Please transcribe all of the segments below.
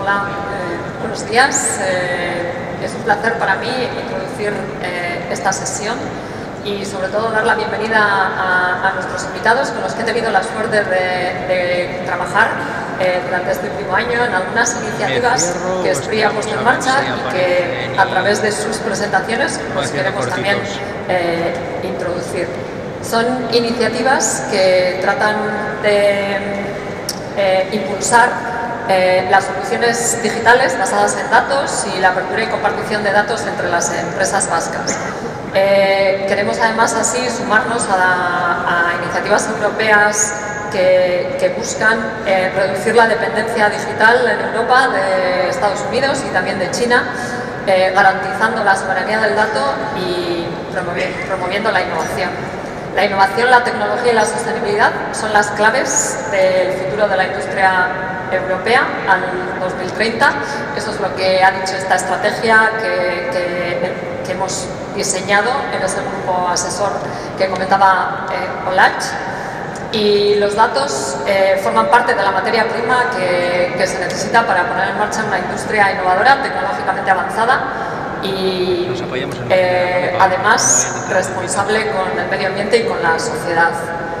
Hola, buenos días. Es un placer para mí introducir esta sesión y sobre todo dar la bienvenida a nuestros invitados con los que he tenido la suerte de trabajar durante este último año en algunas iniciativas que SPRI ha puesto en marcha y que a través de sus presentaciones pues queremos también introducir. Son iniciativas que tratan de impulsar las soluciones digitales basadas en datos y la apertura y compartición de datos entre las empresas vascas. Queremos además así sumarnos a iniciativas europeas que buscan reducir la dependencia digital en Europa de Estados Unidos y también de China, garantizando la soberanía del dato y promoviendo la innovación. La innovación, la tecnología y la sostenibilidad son las claves del futuro de la industria europea al 2030. Eso es lo que ha dicho esta estrategia que hemos diseñado en ese grupo asesor que comentaba Olach. Y los datos forman parte de la materia prima que se necesita para poner en marcha una industria innovadora, tecnológicamente avanzada y además responsable con el medio ambiente y con la sociedad.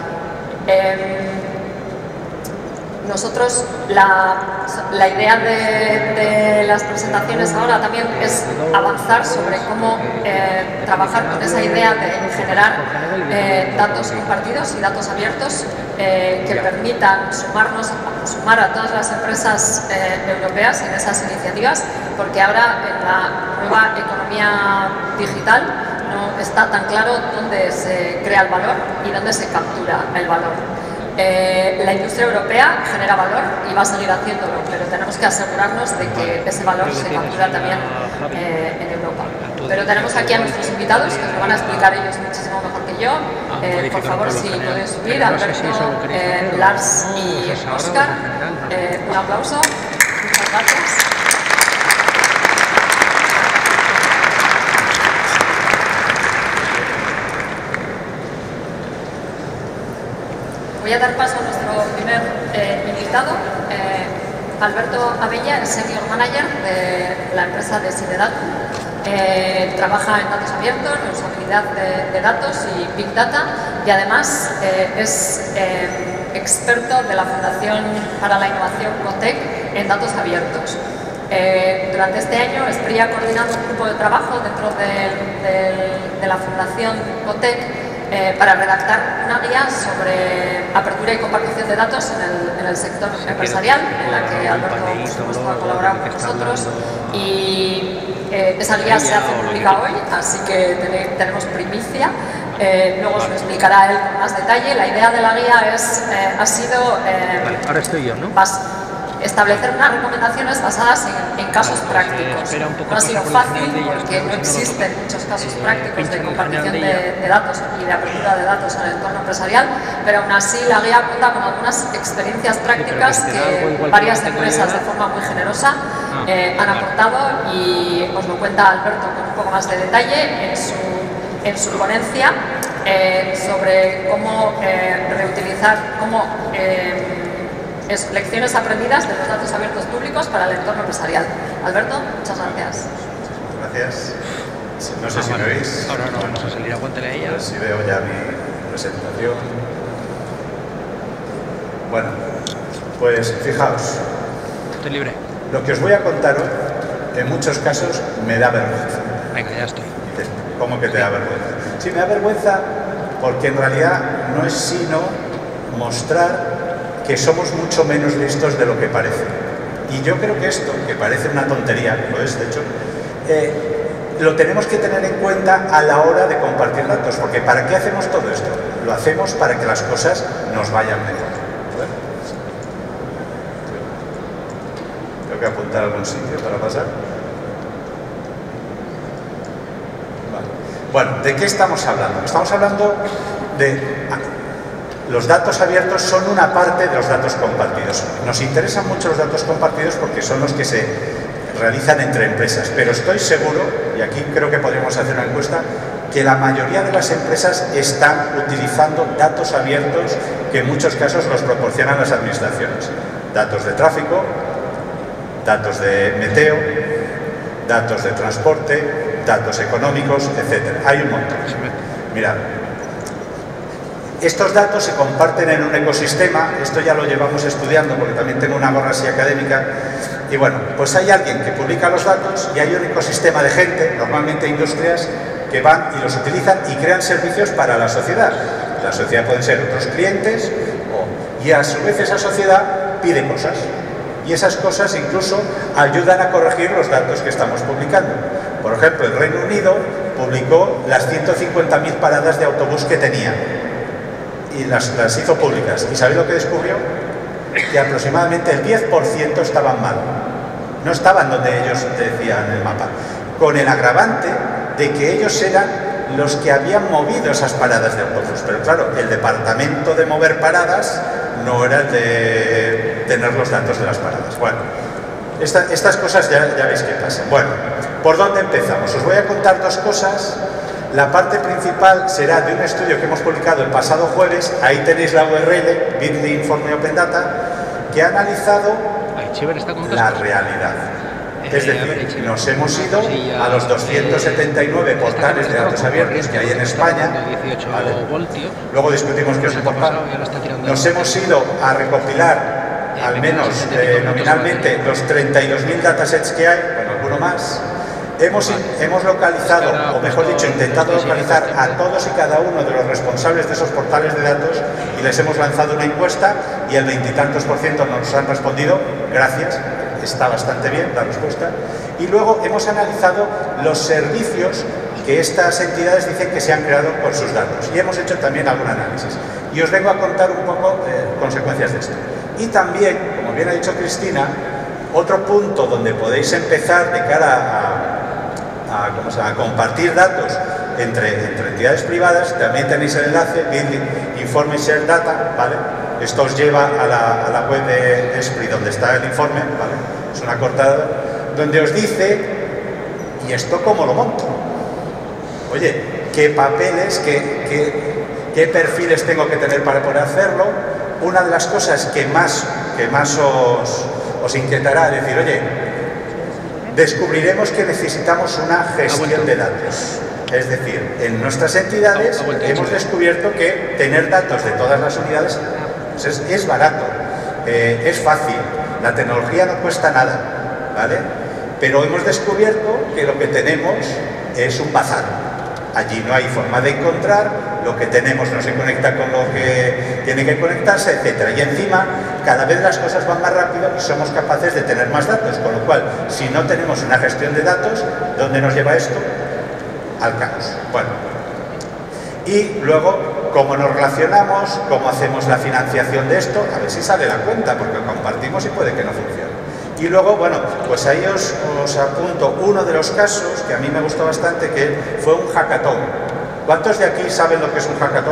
Nosotros, la idea de las presentaciones ahora también es avanzar sobre cómo trabajar con esa idea de generar datos compartidos y datos abiertos que permitan sumar a todas las empresas europeas en esas iniciativas, porque ahora en la nueva economía digital no está tan claro dónde se crea el valor y dónde se captura el valor. La industria europea genera valor y va a seguir haciéndolo, pero tenemos que asegurarnos de que ese valor se captura también en Europa. Pero tenemos aquí a nuestros invitados que nos lo van a explicar ellos muchísimo mejor que yo. Por favor, si pueden subir, Alberto, Lars y Óscar. Un aplauso. Muchas gracias. Voy a dar paso a nuestro primer invitado, Alberto Abella, el Senior Manager de la empresa de Sidedatum. Trabaja en datos abiertos, reusabilidad de datos y Big Data y además es experto de la Fundación para la Innovación COTEC en datos abiertos. Durante este año, SPRI ha coordinado un grupo de trabajo dentro de la Fundación COTEC para redactar una guía sobre apertura y compartición de datos en el sector empresarial, en la que Alberto, por supuesto, ha colaborado con nosotros y esa guía se hace pública hoy, así que tenemos primicia. Luego os lo explicará él con más detalle. La idea de la guía ha sido ahora estoy yo, ¿no? Establecer unas recomendaciones basadas en casos prácticos. No ha sido fácil porque no existen muchos casos prácticos de compartición de datos y de apertura de datos en el entorno empresarial, pero aún así la guía cuenta con algunas experiencias prácticas que varias empresas de forma muy generosa han aportado y os lo cuenta Alberto con un poco más de detalle en su ponencia sobre cómo reutilizar, lecciones aprendidas de los datos abiertos públicos para el entorno empresarial. Alberto, muchas gracias. Gracias. No sé si me veis. Ahora no vamos a salir, aguántale a ella. A ver si veo ya mi presentación. Bueno, pues fijaos. Estoy libre. Lo que os voy a contar hoy, en muchos casos, me da vergüenza. Venga, ya estoy. ¿Cómo que te da vergüenza? Sí, me da vergüenza porque en realidad no es sino mostrar que somos mucho menos listos de lo que parece. Y yo creo que esto, que parece una tontería, lo es de hecho, lo tenemos que tener en cuenta a la hora de compartir datos, porque ¿para qué hacemos todo esto? Lo hacemos para que las cosas nos vayan mejor. ¿Bueno? Tengo que apuntar a algún sitio para pasar. Vale. Bueno, ¿de qué estamos hablando? Estamos hablando de... Los datos abiertos son una parte de los datos compartidos. Nos interesan mucho los datos compartidos porque son los que se realizan entre empresas, pero estoy seguro, y aquí creo que podríamos hacer una encuesta, que la mayoría de las empresas están utilizando datos abiertos que en muchos casos los proporcionan las administraciones. Datos de tráfico, datos de meteo, datos de transporte, datos económicos, etc. Hay un montón. Mirad, estos datos se comparten en un ecosistema. Esto ya lo llevamos estudiando porque también tengo una gorra así académica. Y bueno, pues hay alguien que publica los datos y hay un ecosistema de gente, normalmente industrias, que van y los utilizan y crean servicios para la sociedad. La sociedad pueden ser otros clientes y a su vez esa sociedad pide cosas. Y esas cosas incluso ayudan a corregir los datos que estamos publicando. Por ejemplo, el Reino Unido publicó las 150.000 paradas de autobús que tenía y las hizo públicas. ¿Y sabéis lo que descubrió? Que aproximadamente el 10% estaban mal. No estaban donde ellos decían en el mapa. Con el agravante de que ellos eran los que habían movido esas paradas de autobús. Pero claro, el departamento de mover paradas no era el de tener los datos de las paradas. Bueno, estas cosas ya veis qué pasan. Bueno, ¿por dónde empezamos? Os voy a contar dos cosas. La parte principal será de un estudio que hemos publicado el pasado jueves. Ahí tenéis la URL, bit.ly informe Open Data, que ha analizado la realidad. Es decir, nos hemos ido a los 279 portales de datos abiertos que hay en España. ¿Vale? Luego discutimos qué es un portal. Nos hemos ido a recopilar, al menos nominalmente, los 32.000 datasets que hay, bueno, alguno más. Hemos localizado, o mejor dicho, intentado localizar a todos y cada uno de los responsables de esos portales de datos y les hemos lanzado una encuesta y el 20 y tantos % nos han respondido, gracias. Está bastante bien la respuesta. Y luego hemos analizado los servicios que estas entidades dicen que se han creado con sus datos. Y hemos hecho también algún análisis. Y os vengo a contar un poco consecuencias de esto. Y también, como bien ha dicho Cristina, otro punto donde podéis empezar de cara a compartir datos entre entidades privadas, también tenéis el enlace, Informe Share Data, ¿vale? Esto os lleva a la web de ESPRI, donde está el informe, ¿vale? Es una cortada, donde os dice, ¿y esto cómo lo monto? Oye, ¿qué papeles, qué perfiles tengo que tener para poder hacerlo? Una de las cosas que más os inquietará es decir, oye, descubriremos que necesitamos una gestión de datos. Es decir, en nuestras entidades hemos descubierto que tener datos de todas las unidades es barato, es fácil, la tecnología no cuesta nada, ¿vale? Pero hemos descubierto que lo que tenemos es un bazar. Allí no hay forma de encontrar, lo que tenemos no se conecta con lo que tiene que conectarse, etc. Y encima, cada vez las cosas van más rápido y somos capaces de tener más datos, con lo cual, si no tenemos una gestión de datos, ¿dónde nos lleva esto? Al caos. Bueno, y luego, ¿cómo nos relacionamos? ¿Cómo hacemos la financiación de esto? A ver si sale la cuenta, porque compartimos y puede que no funcione. Y luego, bueno, pues ahí os apunto uno de los casos que a mí me gustó bastante, que fue un hackathon. ¿Cuántos de aquí saben lo que es un hackathon?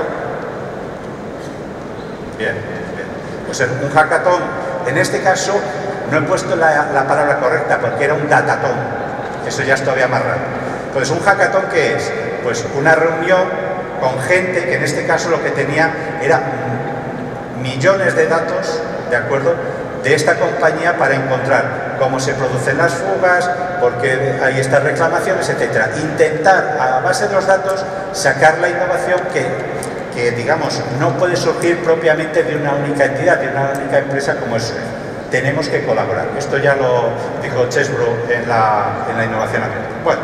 Bien, bien. Pues un hackathon, en este caso, no he puesto la palabra correcta, porque era un datathon. Eso ya es todavía más raro. Pues un hackathon, ¿qué es? Pues una reunión con gente que en este caso lo que tenía era millones de datos, ¿de acuerdo?, de esta compañía para encontrar cómo se producen las fugas, por qué hay estas reclamaciones, etc. Intentar, a base de los datos, sacar la innovación que digamos, no puede surgir propiamente de una única entidad, de una única empresa como es. Tenemos que colaborar. Esto ya lo dijo Chesbrough en la innovación abierta. Bueno,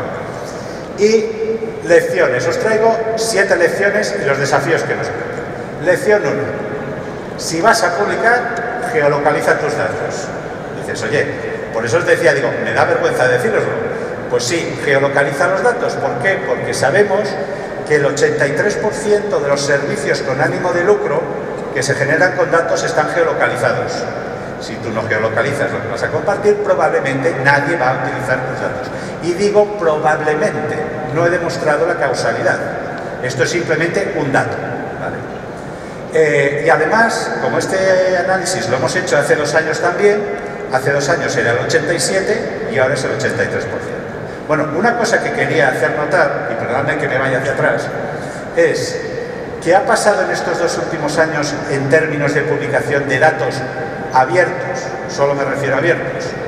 y lecciones. Os traigo 7 lecciones y los desafíos que nos encuentran. Lección 1. Si vas a publicar, geolocaliza tus datos. Dices, oye, por eso os decía, digo, me da vergüenza deciroslo. Pues sí, geolocaliza los datos. ¿Por qué? Porque sabemos que el 83% de los servicios con ánimo de lucro que se generan con datos están geolocalizados. Si tú no geolocalizas lo que vas a compartir, probablemente nadie va a utilizar tus datos. Y digo probablemente, no he demostrado la causalidad. Esto es simplemente un dato, ¿vale? Y además, como este análisis lo hemos hecho hace 2 años también, hace 2 años era el 87% y ahora es el 83%. Bueno, una cosa que quería hacer notar, y perdonadme que me vaya hacia atrás, es ¿qué ha pasado en estos 2 últimos años en términos de publicación de datos abiertos? Solo me refiero a abiertos.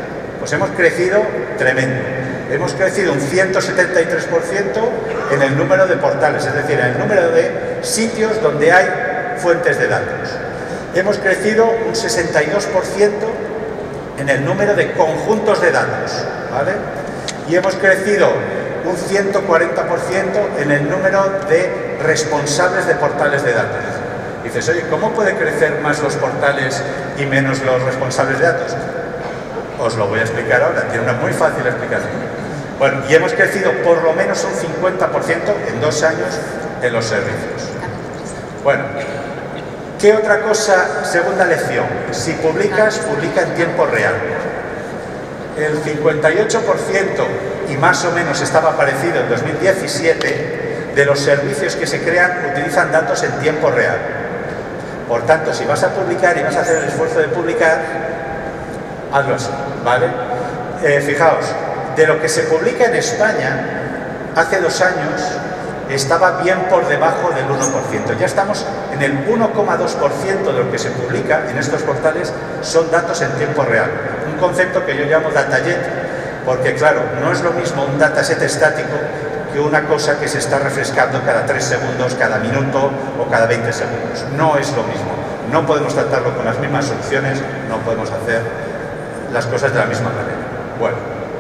Pues hemos crecido tremendo. Hemos crecido un 173% en el número de portales, es decir, en el número de sitios donde hay fuentes de datos. Hemos crecido un 62% en el número de conjuntos de datos, ¿vale? Y hemos crecido un 140% en el número de responsables de portales de datos. Dices, oye, ¿cómo puede crecer más los portales y menos los responsables de datos? Os lo voy a explicar ahora, tiene una muy fácil explicación. Bueno, y hemos crecido por lo menos un 50% en 2 años en los servicios. Bueno, ¿qué otra cosa? Segunda lección, si publicas, publica en tiempo real. El 58% y más o menos estaba parecido en 2017 de los servicios que se crean utilizan datos en tiempo real. Por tanto, si vas a publicar y vas a hacer el esfuerzo de publicar, hazlo así, ¿vale? Fijaos, de lo que se publica en España, hace 2 años estaba bien por debajo del 1%. Ya estamos en el 1,2% de lo que se publica en estos portales son datos en tiempo real. Un concepto que yo llamo datajet, porque claro, no es lo mismo un dataset estático que una cosa que se está refrescando cada 3 segundos, cada minuto o cada 20 segundos. No es lo mismo. No podemos tratarlo con las mismas soluciones, no podemos hacer las cosas de la misma manera. Bueno,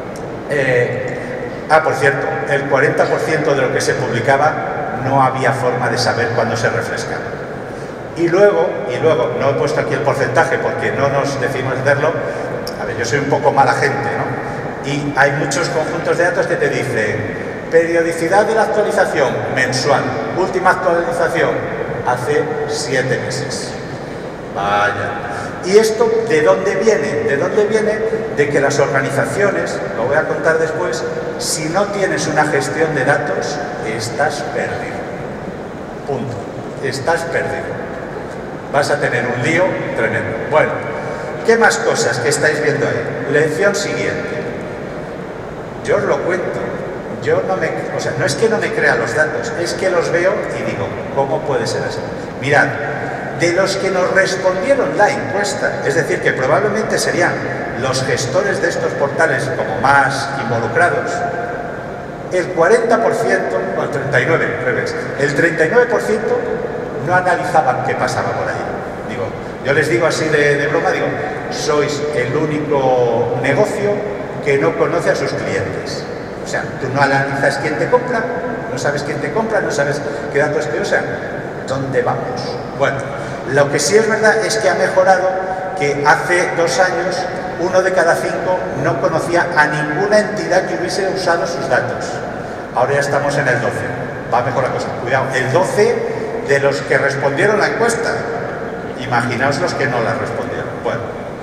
por cierto, el 40% de lo que se publicaba no había forma de saber cuándo se refrescaba. Y luego, no he puesto aquí el porcentaje porque no nos decidimos hacerlo. A ver, yo soy un poco mala gente, ¿no? Y hay muchos conjuntos de datos que te dicen periodicidad de la actualización mensual, última actualización hace 7 meses. Vaya. ¿Y esto de dónde viene? ¿De dónde viene? De que las organizaciones, lo voy a contar después, si no tienes una gestión de datos, estás perdido. Punto. Estás perdido. Vas a tener un lío tremendo. Bueno, ¿qué más cosas que estáis viendo ahí? Lección siguiente. Yo os lo cuento. Yo no es que no me crea los datos, es que los veo y digo, ¿cómo puede ser así? Mirad, de los que nos respondieron la encuesta, es decir, que probablemente serían los gestores de estos portales como más involucrados, el 40%, o el 39%, revés, el 39% no analizaban qué pasaba por ahí. Digo, yo les digo así de broma, digo, sois el único negocio que no conoce a sus clientes. O sea, tú no analizas quién te compra, no sabes quién te compra, no sabes qué datos te usan. ¿Dónde vamos? Bueno, lo que sí es verdad es que ha mejorado, que hace 2 años 1 de cada 5 no conocía a ninguna entidad que hubiese usado sus datos. Ahora ya estamos en el 12. Va mejor la cosa. Cuidado, el 12 de los que respondieron la encuesta. Imaginaos los que no la respondieron. Bueno,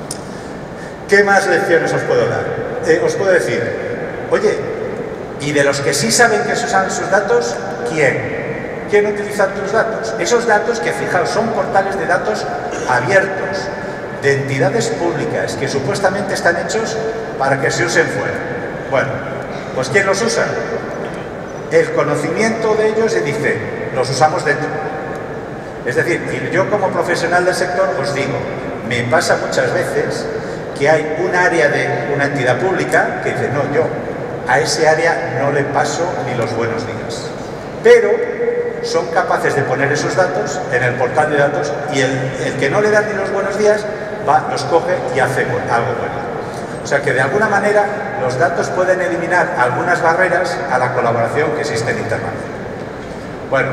¿qué más lecciones os puedo dar? Os puedo decir, oye, y de los que sí saben que se usan sus datos, ¿quién? ¿Quién utiliza tus datos? Esos datos que, fijaos, son portales de datos abiertos, de entidades públicas, que supuestamente están hechos para que se usen fuera. Bueno, pues ¿quién los usa? El conocimiento de ellos se dice, los usamos dentro. Es decir, yo como profesional del sector os digo, me pasa muchas veces que hay un área de una entidad pública que dice, no, yo a ese área no le paso ni los buenos días. Pero son capaces de poner esos datos en el portal de datos y el que no le da ni los buenos días va, los coge y hace algo bueno. O sea que de alguna manera los datos pueden eliminar algunas barreras a la colaboración que existe en Internet. Bueno,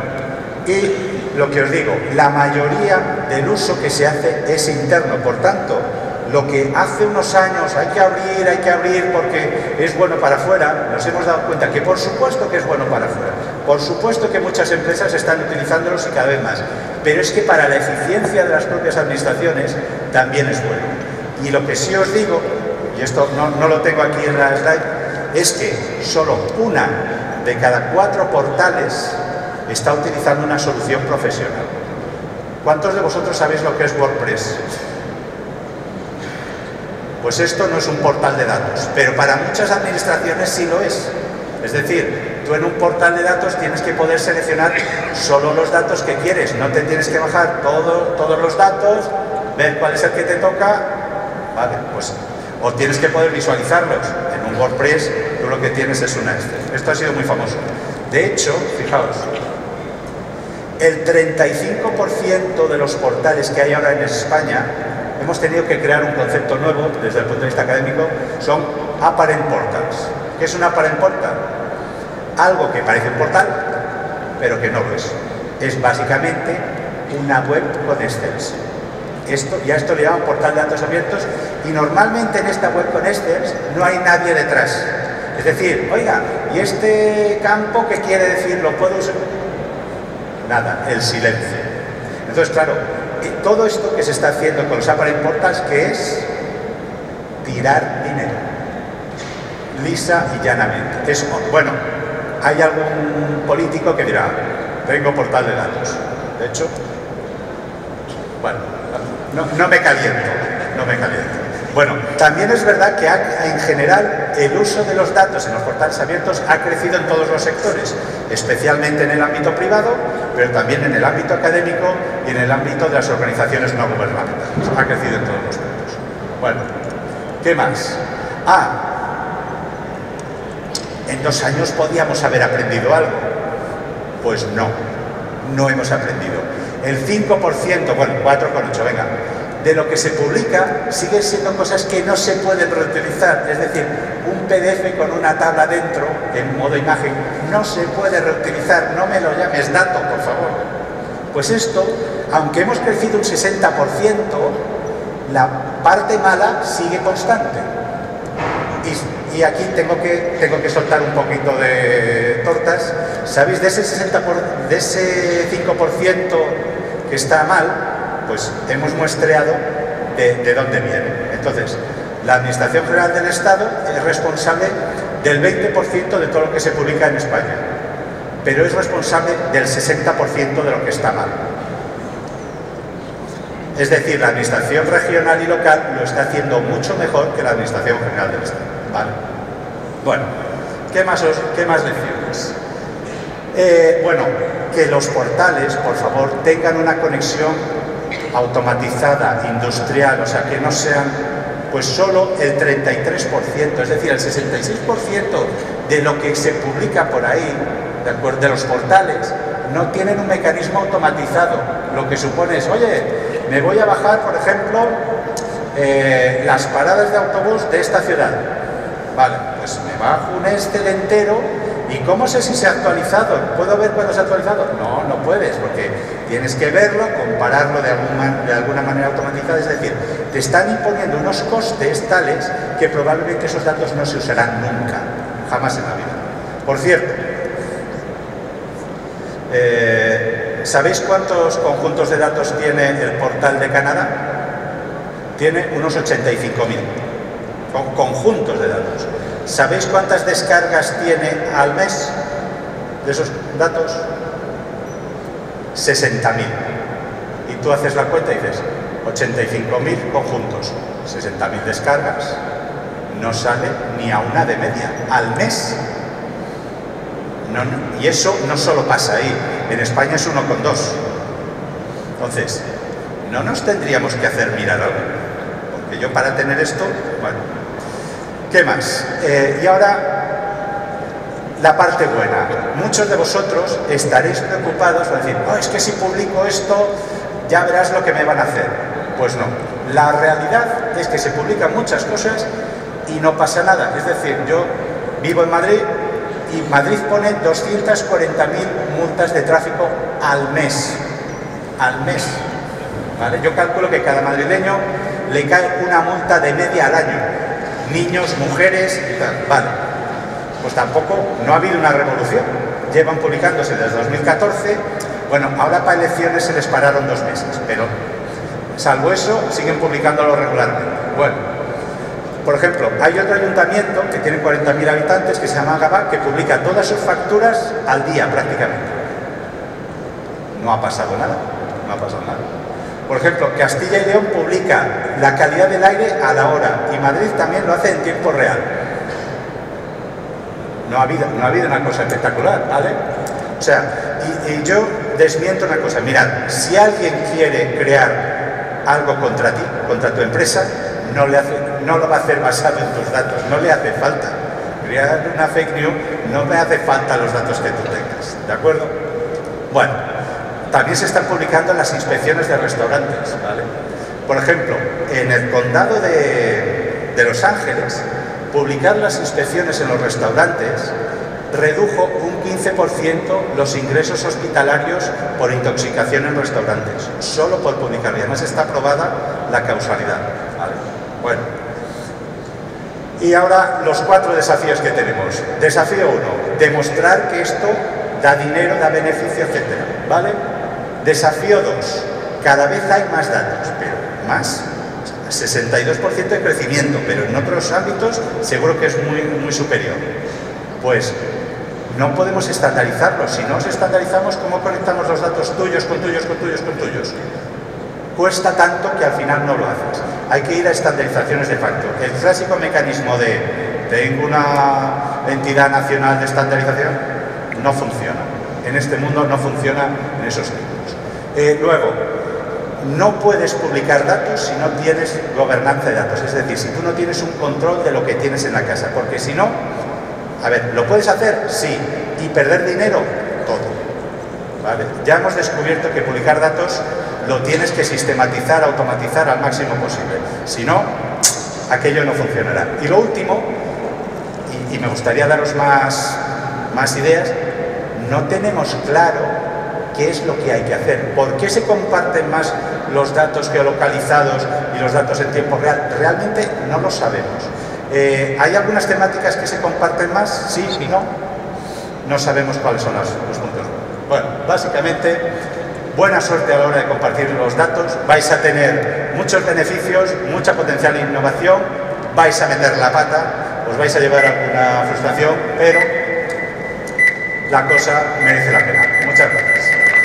y lo que os digo, la mayoría del uso que se hace es interno, por tanto, lo que hace unos años hay que abrir porque es bueno para afuera, nos hemos dado cuenta que por supuesto que es bueno para afuera, por supuesto que muchas empresas están utilizándolos y cada vez más, pero es que para la eficiencia de las propias administraciones también es bueno. Y lo que sí os digo, y esto no lo tengo aquí en la slide, es que solo 1 de cada 4 portales está utilizando una solución profesional. ¿Cuántos de vosotros sabéis lo que es WordPress? Pues esto no es un portal de datos, pero para muchas administraciones sí lo es. Es decir, tú en un portal de datos tienes que poder seleccionar solo los datos que quieres, no te tienes que bajar todos los datos, ver cuál es el que te toca. Vale, pues O tienes que poder visualizarlos. En un WordPress tú lo que tienes es una Excel. Esto ha sido muy famoso. De hecho, fijaos, el 35% de los portales que hay ahora en España, hemos tenido que crear un concepto nuevo desde el punto de vista académico, son apparent portals. ¿Qué es un apparent portal? Algo que parece un portal, pero que no lo es. Es básicamente una web con Excels. Esto le llaman portal de datos abiertos, y normalmente en esta web con Excels no hay nadie detrás. Es decir, oiga, ¿y este campo qué quiere decir? ¿Lo puedo usar? Nada, el silencio. Entonces, claro, todo esto que se está haciendo con los apparent portals, que es tirar dinero, lisa y llanamente. Bueno, hay algún político que dirá, tengo portal de datos. De hecho, bueno, no me caliento. Bueno, también es verdad que en general el uso de los datos en los portales abiertos ha crecido en todos los sectores, especialmente en el ámbito privado, pero también en el ámbito académico y en el ámbito de las organizaciones no gubernamentales. Ha crecido en todos los puntos. Bueno, ¿qué más? ¿En 2 años podíamos haber aprendido algo? Pues no hemos aprendido. El 5%, bueno, 4,8, venga, de lo que se publica siguen siendo cosas que no se pueden reutilizar. Es decir, un PDF con una tabla dentro, en modo imagen, no se puede reutilizar. No me lo llames dato, por favor. Pues esto, aunque hemos crecido un 60%, la parte mala sigue constante. Y aquí tengo que soltar un poquito de tortas. ¿Sabéis? De ese 5% que está mal, pues hemos muestreado de dónde viene. Entonces, la Administración General del Estado es responsable del 20% de todo lo que se publica en España, pero es responsable del 60% de lo que está mal. Es decir, la Administración regional y local lo está haciendo mucho mejor que la Administración General del Estado. ¿Vale? Bueno, ¿qué más decirles? Bueno, que los portales, por favor, tengan una conexión automatizada, industrial, o sea, que no sean pues solo el 33%, es decir, el 66% de lo que se publica por ahí, de los portales, no tienen un mecanismo automatizado. Lo que supone es, oye, me voy a bajar, por ejemplo, las paradas de autobús de esta ciudad. Vale, pues me bajo un Excel entero. ¿Y cómo sé si se ha actualizado? ¿Puedo ver cuándo se ha actualizado? No puedes, porque tienes que verlo, compararlo de alguna manera automatizada. Es decir, te están imponiendo unos costes tales que probablemente esos datos no se usarán nunca, jamás en la vida. Por cierto, ¿sabéis cuántos conjuntos de datos tiene el portal de Canadá? Tiene unos 85.000 conjuntos de datos. ¿Sabéis cuántas descargas tiene al mes de esos datos? 60.000. Y tú haces la cuenta y dices, 85.000 conjuntos, 60.000 descargas, no sale ni a una de media al mes. Y eso no solo pasa ahí, en España es 1,2. Entonces, no nos tendríamos que hacer mirar algo, porque yo para tener esto, bueno. ¿Qué más? Y ahora, la parte buena. Muchos de vosotros estaréis preocupados por decir, es que si publico esto, ya verás lo que me van a hacer. Pues no. La realidad es que se publican muchas cosas y no pasa nada. Es decir, yo vivo en Madrid y Madrid pone 240.000 multas de tráfico al mes. Al mes. ¿Vale? Yo calculo que cada madrileño le cae una multa de media al año. Niños, mujeres y tal. Vale, pues tampoco, no ha habido una revolución. Llevan publicándose desde 2014. Bueno, ahora para elecciones se les pararon 2 meses, pero salvo eso, siguen publicándolo regularmente. Bueno, por ejemplo, hay otro ayuntamiento que tiene 40.000 habitantes que se llama Gavà, que publica todas sus facturas al día prácticamente. No ha pasado nada, no ha pasado nada. Por ejemplo, Castilla y León publica la calidad del aire a la hora y Madrid también lo hace en tiempo real. No ha habido una cosa espectacular, ¿vale? O sea, y yo desmiento una cosa. Mirad, si alguien quiere crear algo contra ti, contra tu empresa, no no lo va a hacer basado en tus datos, no le hace falta. Crear una fake news no me hace falta los datos que tú tengas, ¿de acuerdo? Bueno, también se están publicando las inspecciones de restaurantes, ¿vale? Por ejemplo, en el condado de Los Ángeles, publicar las inspecciones en los restaurantes redujo un 15% los ingresos hospitalarios por intoxicación en restaurantes, solo por publicar. Y además está aprobada la causalidad, ¿vale? Bueno, y ahora los 4 desafíos que tenemos. Desafío 1, demostrar que esto da dinero, da beneficio, etc. ¿Vale? Desafío 2, cada vez hay más datos, pero más, 62% de crecimiento, pero en otros ámbitos seguro que es muy superior. Pues no podemos estandarizarlos. Si no los estandarizamos, ¿cómo conectamos los datos tuyos con tuyos, con tuyos, con tuyos? Cuesta tanto que al final no lo haces. Hay que ir a estandarizaciones de facto. El clásico mecanismo de tengo una entidad nacional de estandarización no funciona. En este mundo no funciona en esos tiempos. Luego, no puedes publicar datos si no tienes gobernanza de datos. Es decir, si tú no tienes un control de lo que tienes en la casa. Porque si no, a ver, ¿lo puedes hacer? Sí. ¿Y perder dinero? Todo. ¿Vale? Ya hemos descubierto que publicar datos lo tienes que sistematizar, automatizar al máximo posible. Si no, aquello no funcionará. Y lo último, y me gustaría daros más ideas, no tenemos claro qué es lo que hay que hacer. ¿Por qué se comparten más los datos geolocalizados y los datos en tiempo real? Realmente no lo sabemos. ¿Hay algunas temáticas que se comparten más? Sí, no. No sabemos cuáles son los puntos. Bueno, básicamente, buena suerte a la hora de compartir los datos. Vais a tener muchos beneficios, mucha potencial innovación. Vais a meter la pata, os vais a llevar alguna frustración, pero la cosa merece la pena. Muchas gracias.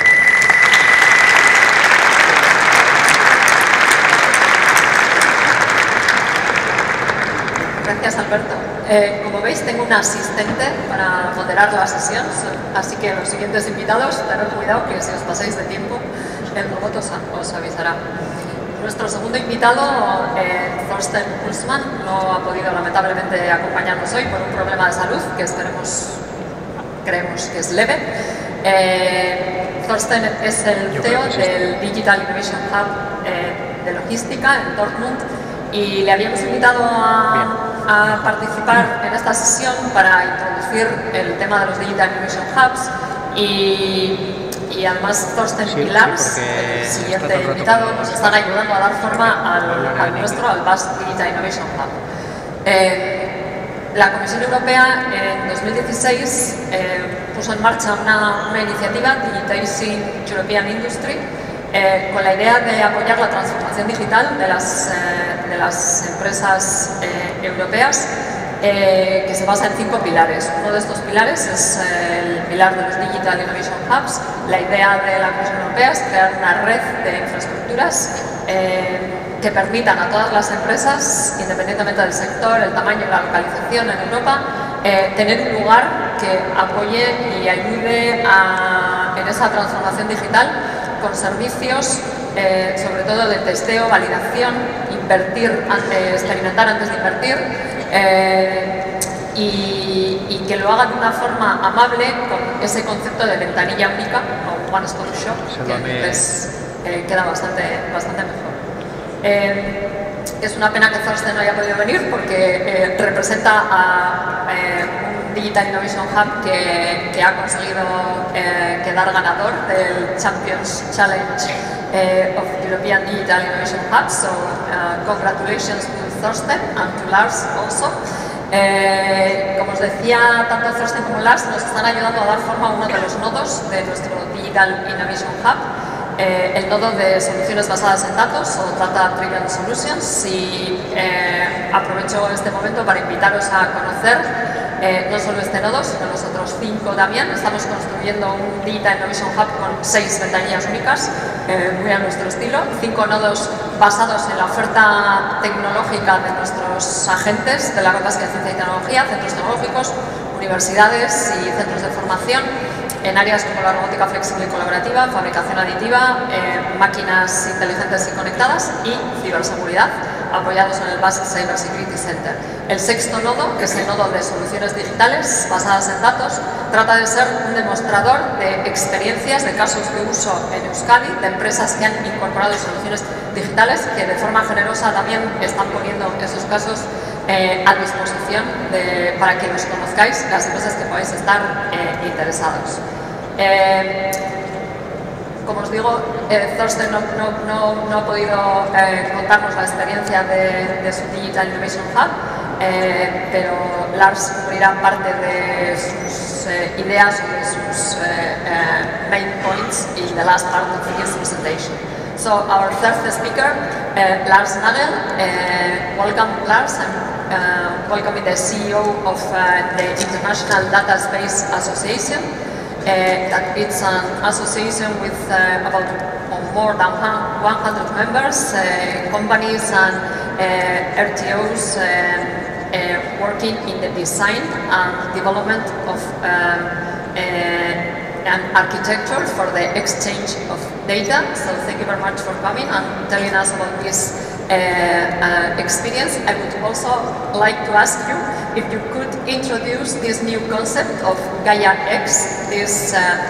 Gracias, Alberto. Como veis, tengo un asistente para moderar la sesión, así que los siguientes invitados, tened cuidado que si os pasáis de tiempo, el robot os avisará. Nuestro segundo invitado, Thorsten Pulsmann, no ha podido lamentablemente acompañarnos hoy por un problema de salud que creemos que es leve. Thorsten es el CEO del Digital Innovation Hub de logística en Dortmund y le habíamos invitado a participar en esta sesión para introducir el tema de los Digital Innovation Hubs y además Thorsten y Lars, el siguiente invitado, nos están ayudando a dar forma al Basque Digital Innovation Hub. La Comisión Europea en 2016 puso en marcha una iniciativa, Digitizing European Industry, con la idea de apoyar la transformación digital de las empresas europeas, que se basa en 5 pilares. Uno de estos pilares es el pilar de los Digital Innovation Hubs. La idea de la Comisión Europea es crear una red de infraestructuras que permitan a todas las empresas, independientemente del sector, el tamaño y la localización en Europa, tener un lugar que apoye y ayude en esa transformación digital con servicios, sobre todo de testeo, validación, experimentar antes de invertir, y que lo haga de una forma amable con ese concepto de ventanilla única o one stop shop, que en inglés queda bastante mejor. Es una pena que Thorsten no haya podido venir porque representa a un Digital Innovation Hub que ha conseguido quedar ganador del Champions Challenge of European Digital Innovation Hubs. So congratulations to Thorsten and to Lars also. Como os decía, tanto Thorsten como Lars nos están ayudando a dar forma a uno de los nodos de nuestro Digital Innovation Hub, el nodo de soluciones basadas en datos o Data Driven Solutions, y aprovecho este momento para invitaros a conocer no solo este nodo, sino los otros 5 también. Estamos construyendo un Digital Innovation Hub con 6 ventanillas únicas, muy a nuestro estilo, 5 nodos basados en la oferta tecnológica de nuestros agentes de la Red Basque de Ciencia y Tecnología, centros tecnológicos, universidades y centros de formación, en áreas como la robótica flexible y colaborativa, fabricación aditiva, máquinas inteligentes y conectadas y ciberseguridad, apoyados en el Basque Cyber Security Center. El sexto nodo, que es el nodo de soluciones digitales basadas en datos, trata de ser un demostrador de experiencias, de casos de uso en Euskadi, de empresas que han incorporado soluciones digitales, que de forma generosa también están poniendo esos casos a disposición para que los conozcáis, las empresas que podáis estar interesados. Como os digo, Thorsten no ha podido contarnos la experiencia de su Digital Innovation Hub, pero Lars cubrirá parte de sus ideas o de sus main points in the last part of his presentation. So our third speaker, Lars Nagel. Welcome, Lars. I'm welcoming the CEO of the International Data Space Association. That it's an association with about more than 100 members, companies and RTOs working in the design and development of an architecture for the exchange of data. So thank you very much for coming and telling us about this experience. I would also like to ask you if you could introduce this new concept of Gaia-X, this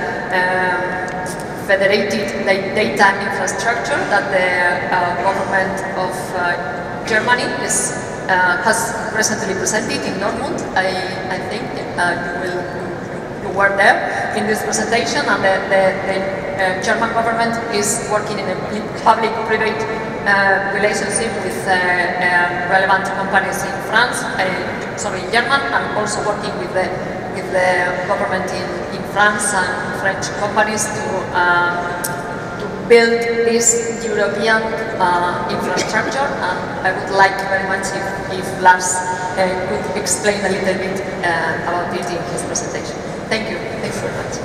federated data infrastructure that the government of Germany has recently presented in Dortmund. I think you were there in this presentation, and the German government is working in a public-private relationship with relevant companies in France, in German, and also working with the government in France and French companies to build this European infrastructure. And I would like very much if Lars could explain a little bit about it in his presentation. Thank you. Thanks very much.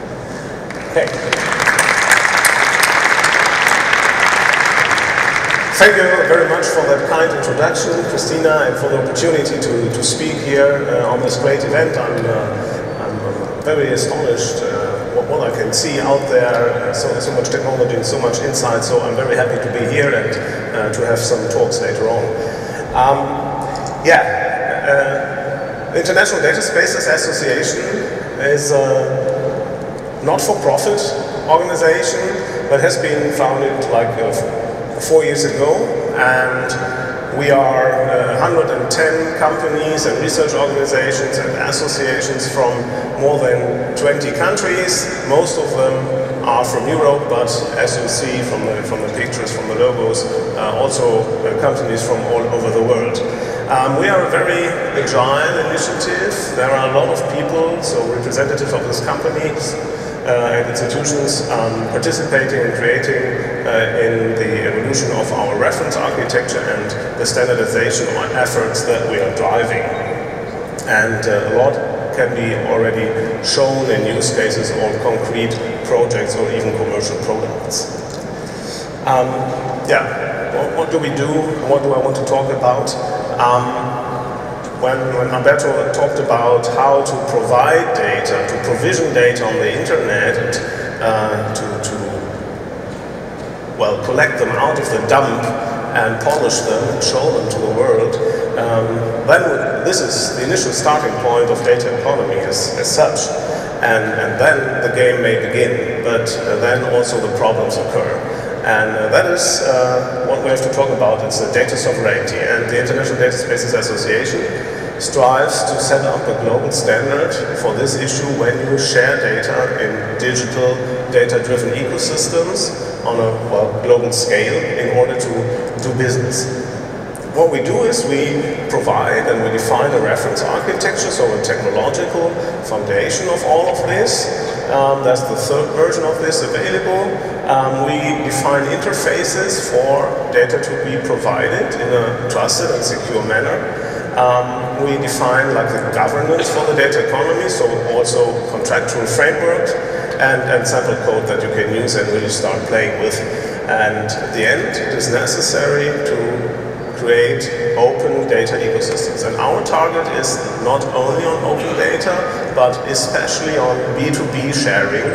Thank you very much for that kind introduction, Christina, and for the opportunity to speak here on this great event. I'm very astonished what I can see out there, so much technology and so much insight, so I'm very happy to be here and to have some talks later on. The International Data Spaces Association is a not-for-profit organization that has been founded like 4 years ago, and we are 110 companies and research organizations and associations from more than 20 countries. Most of them are from Europe, but as you see from the pictures, from the logos, also companies from all over the world. We are a very agile initiative. There are a lot of people, so representatives of these companies and institutions participating and creating in the evolution of our reference architecture and the standardization efforts that we are driving. And a lot can be already shown in use cases or concrete projects or even commercial products. What do we do? What do I want to talk about? When Alberto talked about how to provide data, to provision data on the internet, to collect them out of the dump and polish them and show them to the world, then this is the initial starting point of data economy as such. And then the game may begin, but then also the problems occur. And that is what we have to talk about. It's the data sovereignty, and the International Data Spaces Association strives to set up a global standard for this issue when you share data in digital, data-driven ecosystems on a global scale in order to do business. What we do is we provide and we define a reference architecture, so a technological foundation of all of this. That's the third version of this available. We define interfaces for data to be provided in a trusted and secure manner. We define the governance for the data economy, so also contractual framework and sample code that you can use and really start playing with. And at the end, it is necessary to create open data ecosystems. And our target is not only on open data, but especially on B2B sharing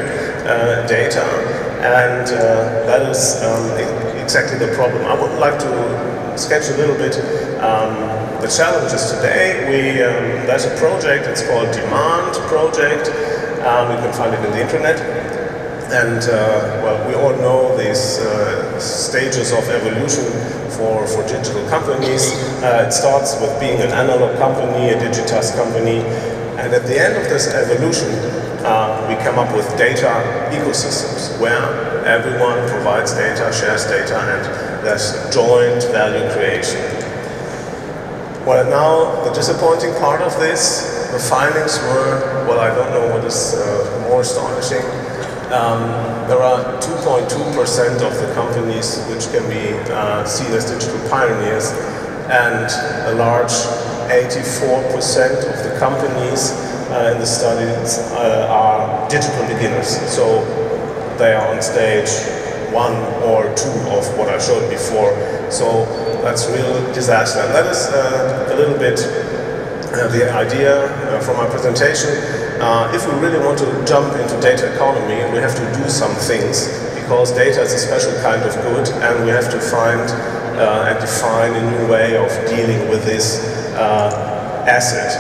data. And that is exactly the problem. I would like to sketch a little bit the challenges today. There's a project, it's called Demand Project. You can find it in the internet. And well, we all know these stages of evolution for digital companies. It starts with being an analog company, a digitized company, and at the end of this evolution, we come up with data ecosystems where everyone provides data, shares data, and there's joint value creation. Well, now the disappointing part of this, the findings were, well, I don't know what is more astonishing. There are 2.2% of the companies which can be seen as digital pioneers, and a large 84% of the companies in the studies are digital beginners. So they are on stage 1 or 2 of what I showed before. So that's a real disaster. And that is a little bit the idea from my presentation. If we really want to jump into data economy, we have to do some things, because data is a special kind of good, and we have to find and define a new way of dealing with this asset.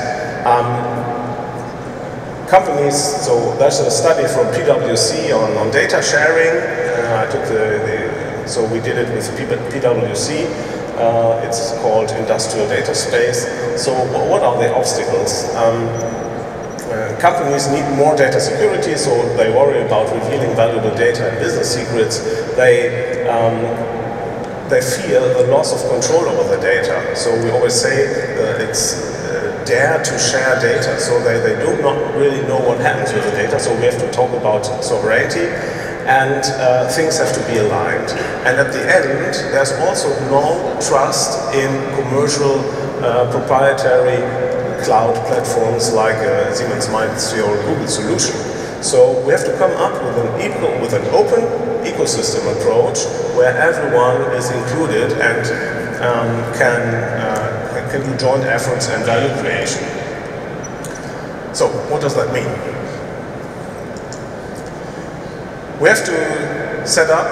Companies, so there's a study from PwC on data sharing. I took so we did it with PwC. It's called Industrial Data Space. So what are the obstacles? Companies need more data security, so they worry about revealing valuable data and business secrets. They fear the loss of control over the data. So we always say it's dare to share data. So they do not really know what happens with the data. So we have to talk about sovereignty, and things have to be aligned. And at the end, there's also no trust in commercial proprietary cloud platforms like Siemens MindSphere or Google solution. So we have to come up with an open ecosystem approach where everyone is included and can do joint efforts and value creation. So what does that mean? We have to set up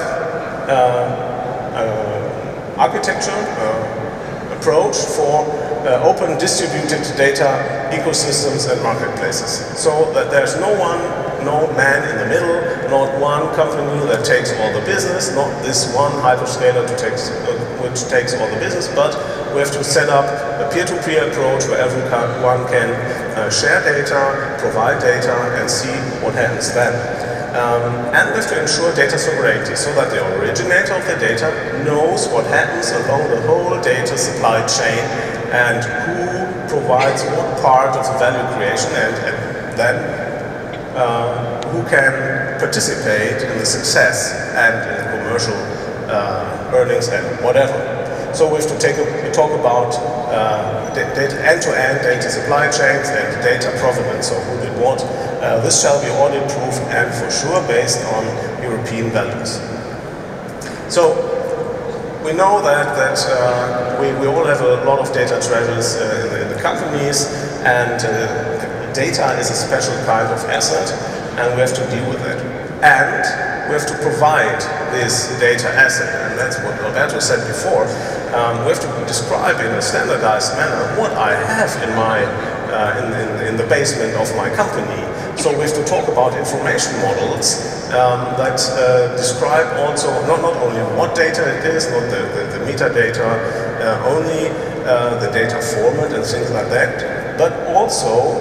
architecture approach for open distributed data ecosystems and marketplaces, so that there's no man in the middle, not one company that takes all the business, not this one hyperscaler which takes all the business, but we have to set up a peer-to-peer approach where everyone can share data, provide data, and see what happens then. And we have to ensure data sovereignty, so that the originator of the data knows what happens along the whole data supply chain and who provides what part of the value creation, and then who can participate in the success and in the commercial earnings and whatever. So we have to talk about end-to-end data supply chains and data provenance, so who did what. This shall be audit-proof and for sure based on European values. So we know that we all have a lot of data treasures in the companies, and data is a special kind of asset, and we have to deal with it. And we have to provide this data asset, and that's what Alberto said before. We have to describe in a standardized manner what I have in my in the basement of my company. So we have to talk about information models that describe also not only what data it is, not the metadata, only the data format and things like that, but also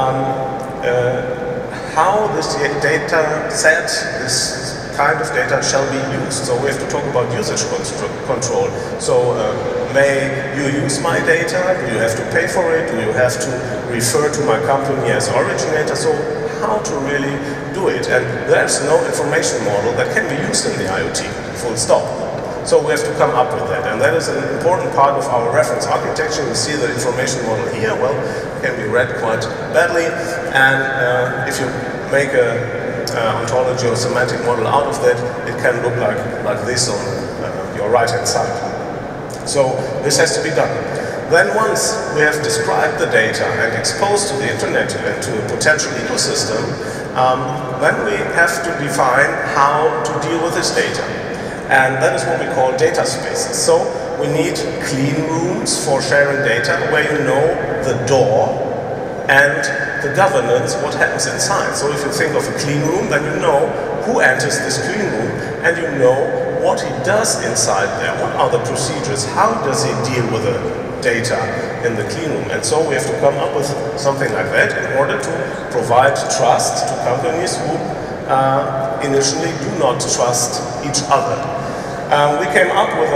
how this data set, this kind of data shall be used. So we have to talk about usage control. So may you use my data? Do you have to pay for it? Do you have to refer to my company as originator? So how to really do it? And there's no information model that can be used in the IoT, full stop. So we have to come up with that, and that is an important part of our reference architecture. You see the information model here. Well, it can be read quite badly, and if you make a ontology or semantic model out of that, it can look like this on your right-hand side. So this has to be done. Then once we have described the data and exposed to the internet and to a potential ecosystem, then we have to define how to deal with this data. And that is what we call data spaces. So we need clean rooms for sharing data where you know the door and the governance, what happens inside. So if you think of a clean room, then you know who enters this clean room and you know what he does inside there. What are the procedures? How does he deal with the data in the clean room? And so we have to come up with something like that in order to provide trust to companies who initially do not trust each other. We came up with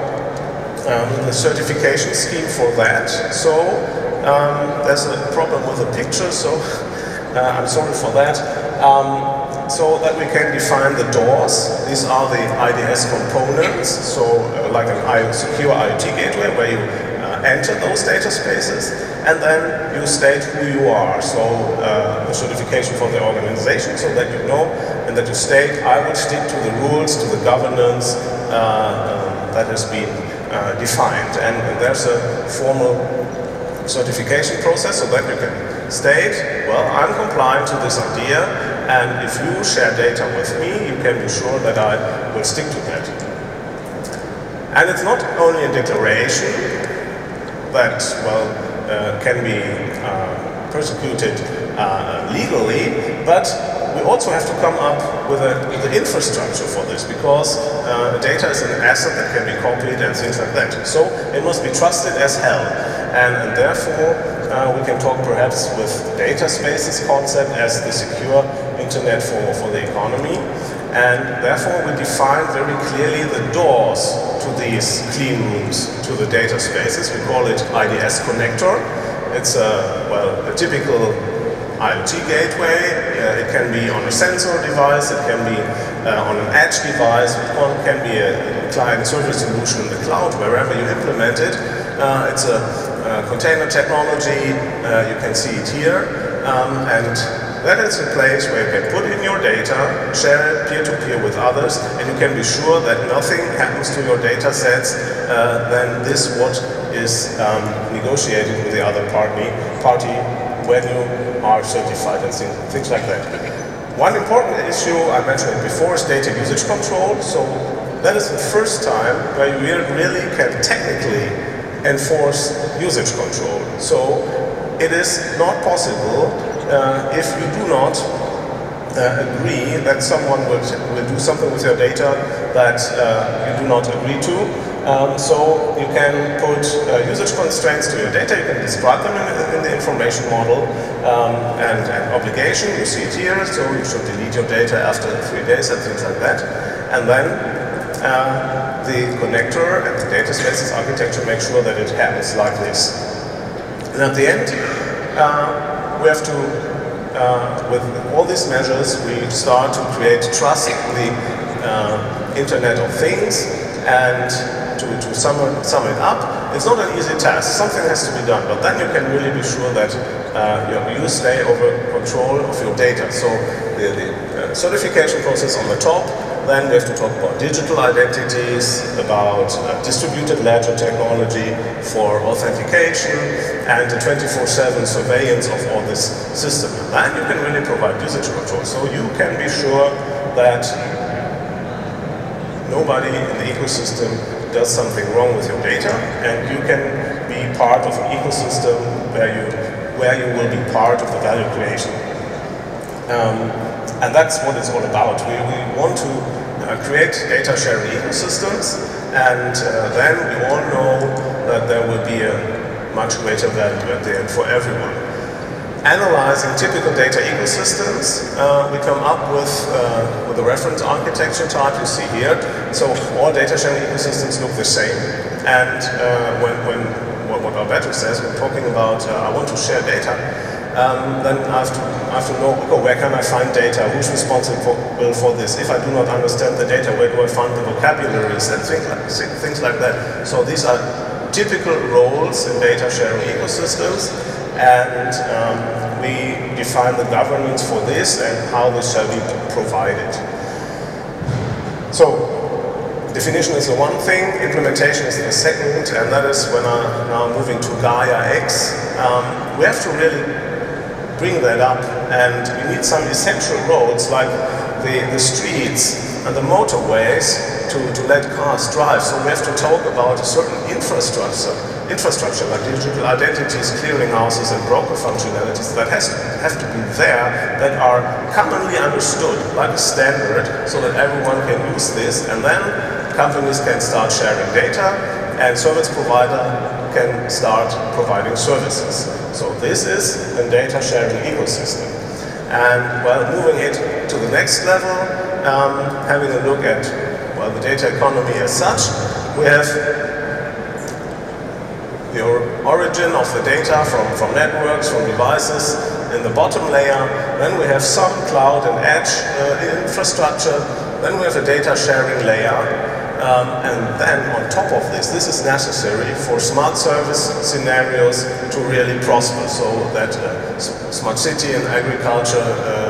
a certification scheme for that. So there's a problem with the picture, so I'm sorry for that. So that we can define the doors. These are the IDS components, so like a secure IoT gateway where you enter those data spaces, and then you state who you are. So the certification for the organization, so that you know and that you state, I will stick to the rules, to the governance that has been defined. And there's a formal certification process so that you can state, well, I'm compliant to this idea, and if you share data with me, you can be sure that I will stick to that. And it's not only a declaration that, well, can be persecuted legally, but we also have to come up with the infrastructure for this, because data is an asset that can be copied and things like that. So it must be trusted as hell. And therefore, we can talk perhaps with the data spaces concept as the secure internet for the economy. And therefore, we define very clearly the doors to these clean rooms, to the data spaces. We call it IDS connector. It's a typical IoT gateway. It can be on a sensor device, it can be on an edge device, it can be a client-server solution in the cloud, wherever you implement it. It's a container technology, you can see it here, and that is a place where you can put in your data, share it peer-to-peer with others, and you can be sure that nothing happens to your data sets than this what is negotiated with the other party when you are certified and things like that. One important issue I mentioned before is data usage control. So that is the first time where you really can technically enforce usage control. So it is not possible if you do not agree that someone will do something with your data that you do not agree to. So you can put usage constraints to your data, you can describe them in the information model, and obligation, you see it here, so you should delete your data after 3 days and things like that. And then the connector and the data spaces architecture make sure that it happens like this. And at the end, we have to, with all these measures, we start to create trust in the Internet of Things. And to sum it up, it's not an easy task. Something has to be done, but then you can really be sure that you stay over control of your data. So the certification process on the top, then we have to talk about digital identities, about distributed ledger technology for authentication, and the 24/7 surveillance of all this system. And then you can really provide usage control. So you can be sure that nobody in the ecosystem does something wrong with your data, and you can be part of an ecosystem where you will be part of the value creation. And that's what it's all about. We want to create data sharing ecosystems, and then we all know that there will be a much greater value at the end for everyone. Analyzing typical data ecosystems, we come up with the reference architecture type you see here. So all data sharing ecosystems look the same. And what our battery says, we're talking about I want to share data, then I have to know, okay, where can I find data? Who's responsible for this? If I do not understand the data, where do I find the vocabularies and things like that? So these are typical roles in data sharing ecosystems. And we define the governance for this and how this shall be provided. So, definition is the one thing, implementation is the second, and that is when I'm now moving to Gaia X. We have to really bring that up, and we need some essential roles like the streets and the motorways to let cars drive. So we have to talk about a certain infrastructure like digital identities, clearinghouses, and broker functionalities that have to be there, that are commonly understood like a standard, so that everyone can use this, and then companies can start sharing data, and service provider can start providing services. So this is a data sharing ecosystem. And well, moving it to the next level, having a look at, well, the data economy as such, we have the origin of the data from networks, from devices in the bottom layer. Then we have some cloud and edge infrastructure. Then we have a data sharing layer. And then on top of this is necessary for smart service scenarios to really prosper, so that smart city and agriculture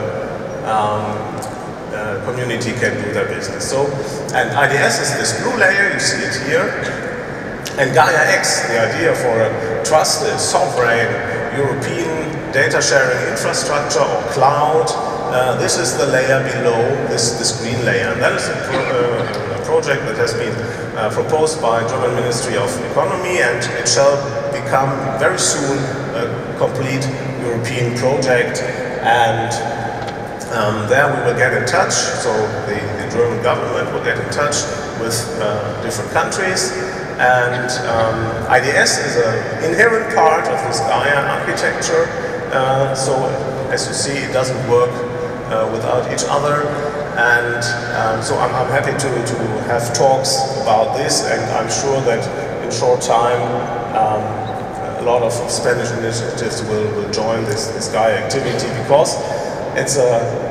community can do their business. So, and IDS is this blue layer, you see it here, and Gaia-X, the idea for a trusted, sovereign, European data sharing infrastructure or cloud, this is the layer below this green layer. And that is a project that has been proposed by German Ministry of Economy, and it shall become very soon a complete European project. And there we will get in touch, so the German government will get in touch with different countries. And IDS is an inherent part of this Gaia architecture, so as you see, it doesn't work without each other. And so I'm happy to have talks about this, and I'm sure that in short time a lot of Spanish initiatives will join this Gaia activity, because it's a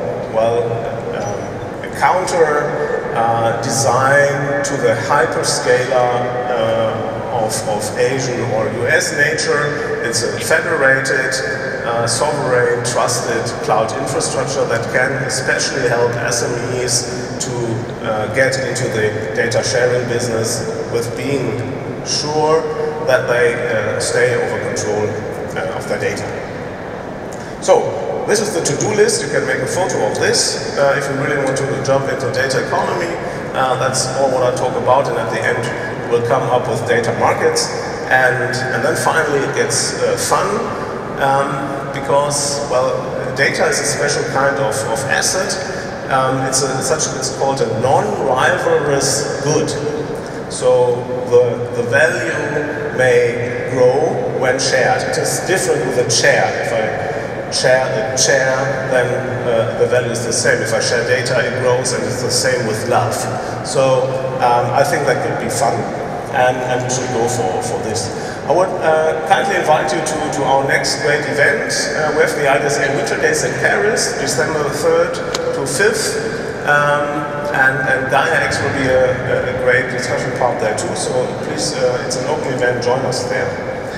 counter design to the hyperscaler of Asian or US nature. It's a federated, sovereign, trusted cloud infrastructure that can especially help SMEs to get into the data sharing business with being sure that they stay over control of their data. So, this is the to-do list. You can make a photo of this if you really want to jump into data economy. That's all what I talk about, and at the end we'll come up with data markets, and then finally it gets fun, because, well, data is a special kind of asset. It's called a non-rivalrous good. So the value may grow when shared. It is different with a chair. If I share the chair, then the value is the same. If I share data, it grows, and it's the same with love. So I think that could be fun, and we should go for this. I would kindly invite you to our next great event. We have the IDSA Winter Days in Paris, December 3rd to 5th, and Gaia-X will be a great discussion part there too, so please, it's an open event, join us there.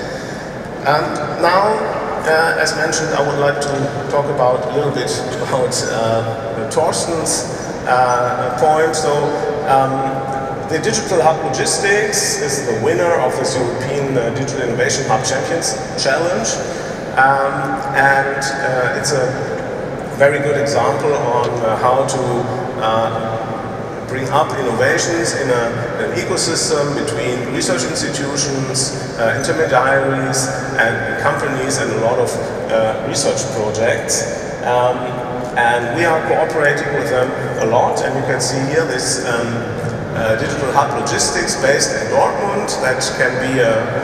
Now, as mentioned, I would like to talk about a little bit about Torsten's point. So, the Digital Hub Logistics is the winner of this European Digital Innovation Hub Champions Challenge, and it's a very good example on how to bring up innovations in an ecosystem between research institutions, intermediaries, and companies, and a lot of research projects. And we are cooperating with them a lot, and you can see here this Digital Hub Logistics based in Dortmund that can be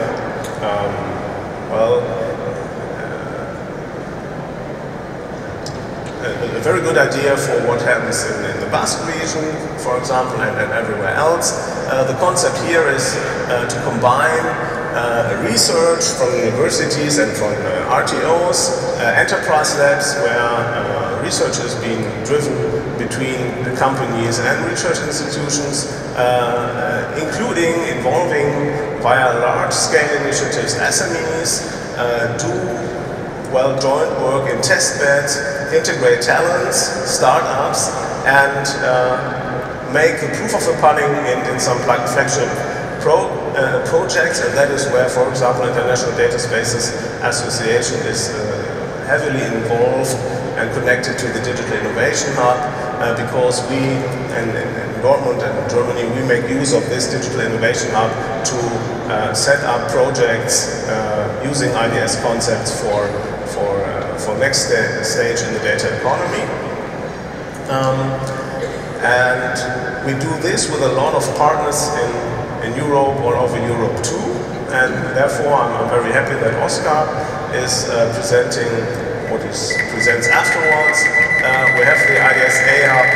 a very good idea for what happens in the Basque region, for example, and everywhere else. The concept here is to combine research from universities and from RTOs, enterprise labs, where research is being driven between the companies and research institutions, involving via large-scale initiatives SMEs, do joint work in test beds, integrate talents, startups, and make the proof of the pudding in some flagship projects. And that is where, for example, International Data Spaces Association is heavily involved and connected to the Digital Innovation Hub because we, in Dortmund and in Germany, we make use of this Digital Innovation Hub to set up projects using IDS concepts for next stage in the data economy. And we do this with a lot of partners in Europe or over Europe too. And therefore, I'm very happy that Oscar is presenting what he presents afterwards. We have the IDSA Hub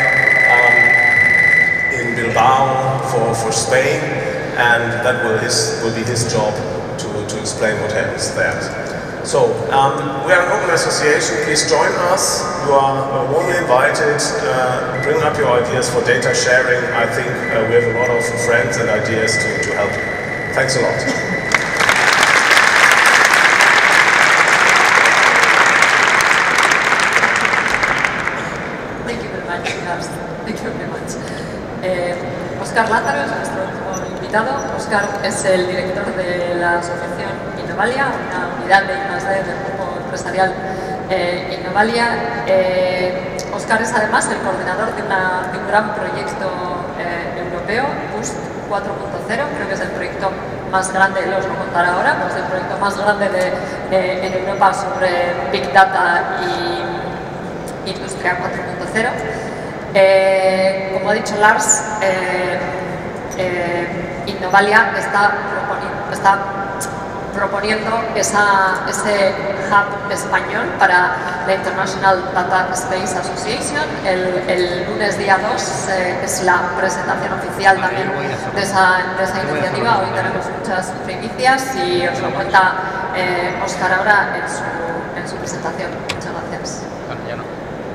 in Bilbao for Spain, and that will be his job to explain what happens there. So, we are an open association. Please join us. You are warmly invited. Bring up your ideas for data sharing. I think we have a lot of friends and ideas to help you. Thanks a lot. Óscar Lázaro es nuestro último invitado. Óscar es el director de la asociación Innovalia, una unidad de I+D del grupo empresarial Innovalia. Óscar es además el coordinador de un gran proyecto europeo, Boost 4.0, creo que es el proyecto más grande, os lo contaré ahora, pero es el proyecto más grande en Europa sobre Big Data y Industria 4.0. Como ha dicho Lars, Innovalia está proponiendo ese hub español para la International Data Space Association. El lunes día 2 es la presentación oficial también de esa iniciativa. Hoy tenemos muchas primicias y os lo cuenta Óscar ahora en su presentación. Muchas gracias. Bueno, ya no.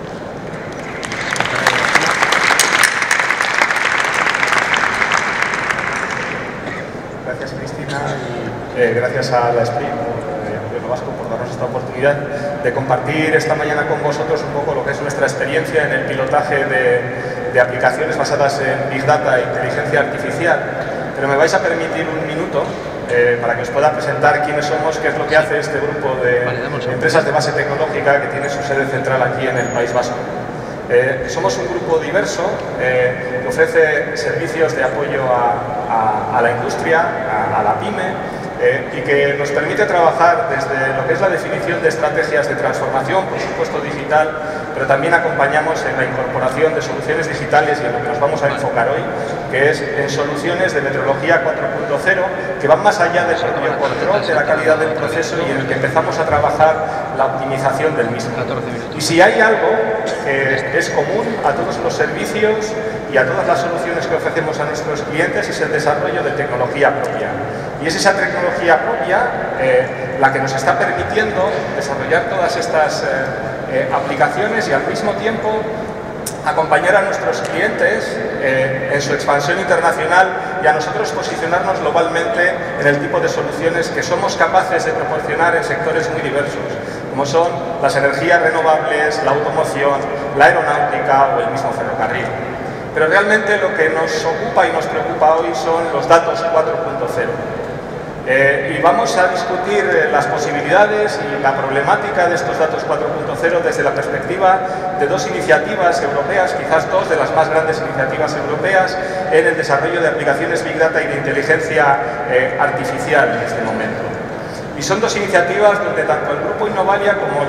Gracias, Cristina, y gracias a la Sprint Gobierno Vasco por darnos esta oportunidad de compartir esta mañana con vosotros un poco lo que es nuestra experiencia en el pilotaje de aplicaciones basadas en Big Data e inteligencia artificial. Pero me vais a permitir un minuto para que os pueda presentar quiénes somos, qué es lo que hace este grupo de empresas de base tecnológica que tiene su sede central aquí en el País Vasco. Somos un grupo diverso que ofrece servicios de apoyo a la industria, a la pyme, y que nos permite trabajar desde lo que es la definición de estrategias de transformación, por supuesto digital, pero también acompañamos en la incorporación de soluciones digitales y en lo que nos vamos a enfocar hoy, que es en soluciones de metrología 4.0 que van más allá del propio control de la calidad del proceso y en el que empezamos a trabajar la optimización del mismo. Y si hay algo que es común a todos los servicios y a todas las soluciones que ofrecemos a nuestros clientes es el desarrollo de tecnología propia. Y es esa tecnología propia la que nos está permitiendo desarrollar todas estas aplicaciones y al mismo tiempo acompañar a nuestros clientes en su expansión internacional y a nosotros posicionarnos globalmente en el tipo de soluciones que somos capaces de proporcionar en sectores muy diversos, como son las energías renovables, la automoción, la aeronáutica o el mismo ferrocarril. Pero realmente lo que nos ocupa y nos preocupa hoy son los datos 4.0. Y vamos a discutir las posibilidades y la problemática de estos datos 4.0 desde la perspectiva de dos iniciativas europeas, quizás dos de las más grandes iniciativas europeas en el desarrollo de aplicaciones Big Data y de inteligencia artificial en este momento. Y son dos iniciativas donde tanto el Grupo Innovalia como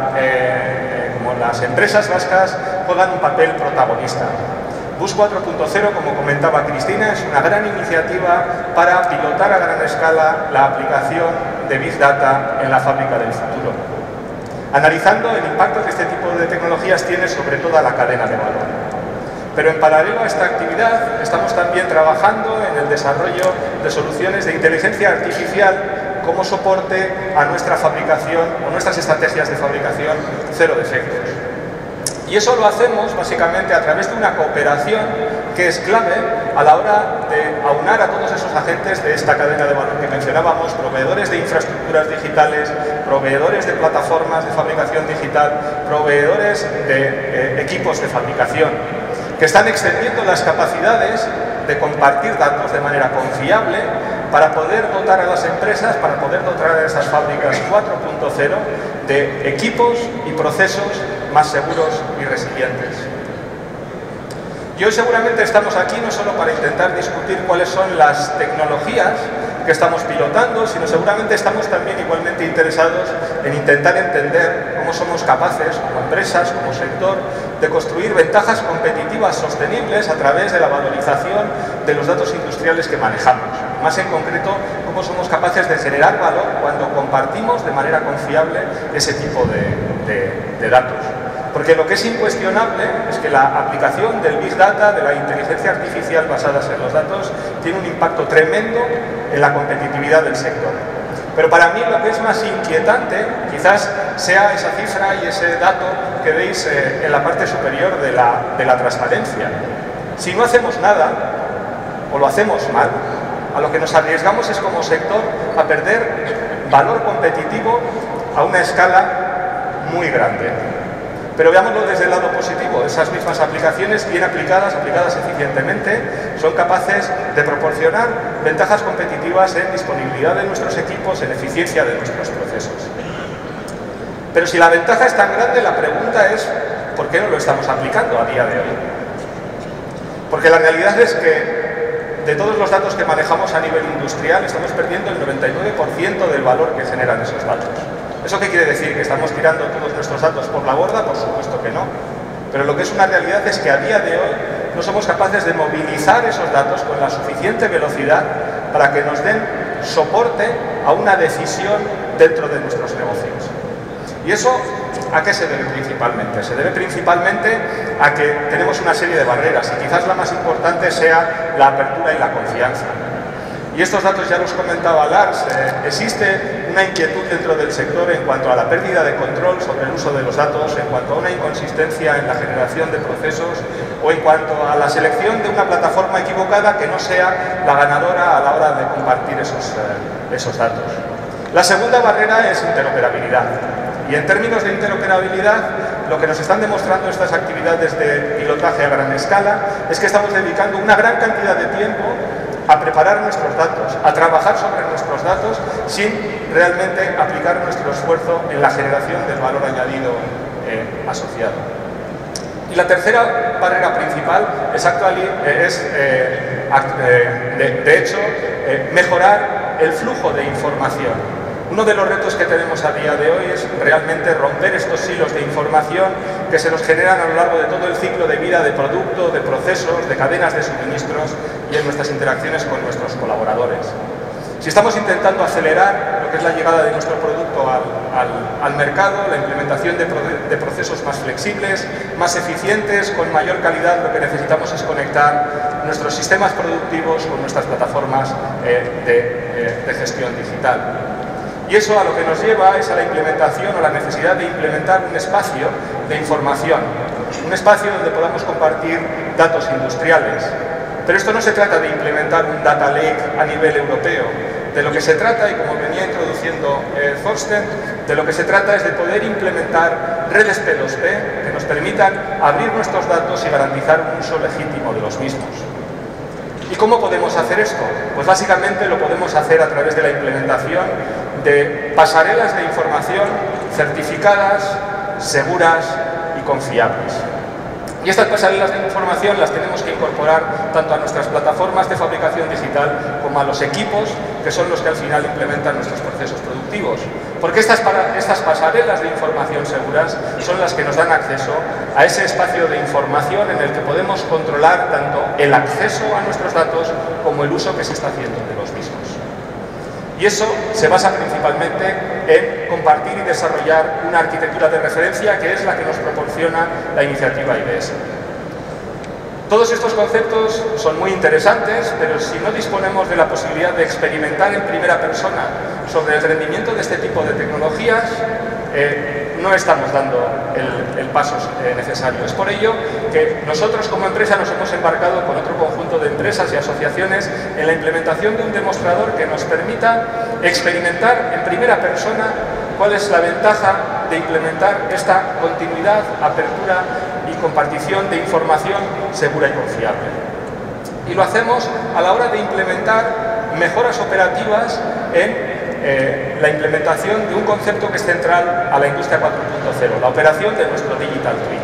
las empresas vascas juegan un papel protagonista. Boost 4.0, como comentaba Cristina, es una gran iniciativa para pilotar a gran escala la aplicación de Big Data en la fábrica del futuro, analizando el impacto que este tipo de tecnologías tiene sobre toda la cadena de valor. Pero en paralelo a esta actividad estamos también trabajando en el desarrollo de soluciones de inteligencia artificial como soporte a nuestra fabricación o nuestras estrategias de fabricación cero defectos. Y eso lo hacemos básicamente a través de una cooperación que es clave a la hora de aunar a todos esos agentes de esta cadena de valor que mencionábamos, proveedores de infraestructuras digitales, proveedores de plataformas de fabricación digital, proveedores de equipos de fabricación, que están extendiendo las capacidades de compartir datos de manera confiable para poder dotar a las empresas, para poder dotar a esas fábricas 4.0 de equipos y procesos más seguros y resilientes. Y hoy seguramente estamos aquí no solo para intentar discutir cuáles son las tecnologías que estamos pilotando, sino seguramente estamos también igualmente interesados en intentar entender cómo somos capaces, como empresas, como sector, de construir ventajas competitivas sostenibles a través de la valorización de los datos industriales que manejamos. Más en concreto, cómo somos capaces de generar valor cuando compartimos de manera confiable ese tipo de datos. Porque lo que es incuestionable es que la aplicación del Big Data, de la inteligencia artificial basadas en los datos, tiene un impacto tremendo en la competitividad del sector. Pero para mí lo que es más inquietante quizás sea esa cifra y ese dato que veis en la parte superior de la transparencia. Si no hacemos nada, o lo hacemos mal, a lo que nos arriesgamos es como sector a perder valor competitivo a una escala muy grande. Pero veámoslo desde el lado positivo. Esas mismas aplicaciones, bien aplicadas eficientemente, son capaces de proporcionar ventajas competitivas en disponibilidad de nuestros equipos, en eficiencia de nuestros procesos. Pero si la ventaja es tan grande, la pregunta es ¿por qué no lo estamos aplicando a día de hoy? Porque la realidad es que de todos los datos que manejamos a nivel industrial, estamos perdiendo el 99% del valor que generan esos datos. ¿Eso qué quiere decir? ¿Que estamos tirando todos nuestros datos por la borda? Por supuesto que no. Pero lo que es una realidad es que a día de hoy no somos capaces de movilizar esos datos con la suficiente velocidad para que nos den soporte a una decisión dentro de nuestros negocios. ¿Y eso a qué se debe principalmente? Se debe principalmente a que tenemos una serie de barreras y quizás la más importante sea la apertura y la confianza. Y estos datos ya los comentaba Lars, existe una inquietud dentro del sector en cuanto a la pérdida de control sobre el uso de los datos, en cuanto a una inconsistencia en la generación de procesos o en cuanto a la selección de una plataforma equivocada que no sea la ganadora a la hora de compartir esos datos. La segunda barrera es interoperabilidad. Y en términos de interoperabilidad, lo que nos están demostrando estas actividades de pilotaje a gran escala es que estamos dedicando una gran cantidad de tiempo a preparar nuestros datos, a trabajar sobre nuestros datos sin realmente aplicar nuestro esfuerzo en la generación del valor añadido asociado. Y la tercera barrera principal es de hecho, mejorar el flujo de información. Uno de los retos que tenemos a día de hoy es realmente romper estos hilos de información que se nos generan a lo largo de todo el ciclo de vida de producto, de procesos, de cadenas de suministros y en nuestras interacciones con nuestros colaboradores. Si estamos intentando acelerar lo que es la llegada de nuestro producto al mercado, la implementación de procesos más flexibles, más eficientes, con mayor calidad, lo que necesitamos es conectar nuestros sistemas productivos con nuestras plataformas de gestión digital. Y eso a lo que nos lleva es a la implementación o la necesidad de implementar un espacio de información, un espacio donde podamos compartir datos industriales. Pero esto no se trata de implementar un data lake a nivel europeo. De lo que se trata, y como venía introduciendo Thorsten, de lo que se trata es de poder implementar redes P2P que nos permitan abrir nuestros datos y garantizar un uso legítimo de los mismos. ¿Y cómo podemos hacer esto? Pues básicamente lo podemos hacer a través de la implementación de pasarelas de información certificadas, seguras y confiables. Y estas pasarelas de información las tenemos que incorporar tanto a nuestras plataformas de fabricación digital como a los equipos que son los que al final implementan nuestros procesos productivos. Porque estas pasarelas de información seguras son las que nos dan acceso a ese espacio de información en el que podemos controlar tanto el acceso a nuestros datos como el uso que se está haciendo de los mismos. Y eso se basa principalmente en compartir y desarrollar una arquitectura de referencia que es la que nos proporciona la iniciativa IDS. Todos estos conceptos son muy interesantes, pero si no disponemos de la posibilidad de experimentar en primera persona sobre el rendimiento de este tipo de tecnologías, no estamos dando el paso necesario. Es por ello que nosotros como empresa nos hemos embarcado con otro conjunto de empresas y asociaciones en la implementación de un demostrador que nos permita experimentar en primera persona cuál es la ventaja de implementar esta continuidad, apertura y compartición de información segura y confiable. Y lo hacemos a la hora de implementar mejoras operativas en la implementación de un concepto que es central a la industria 4.0, la operación de nuestro Digital Twin.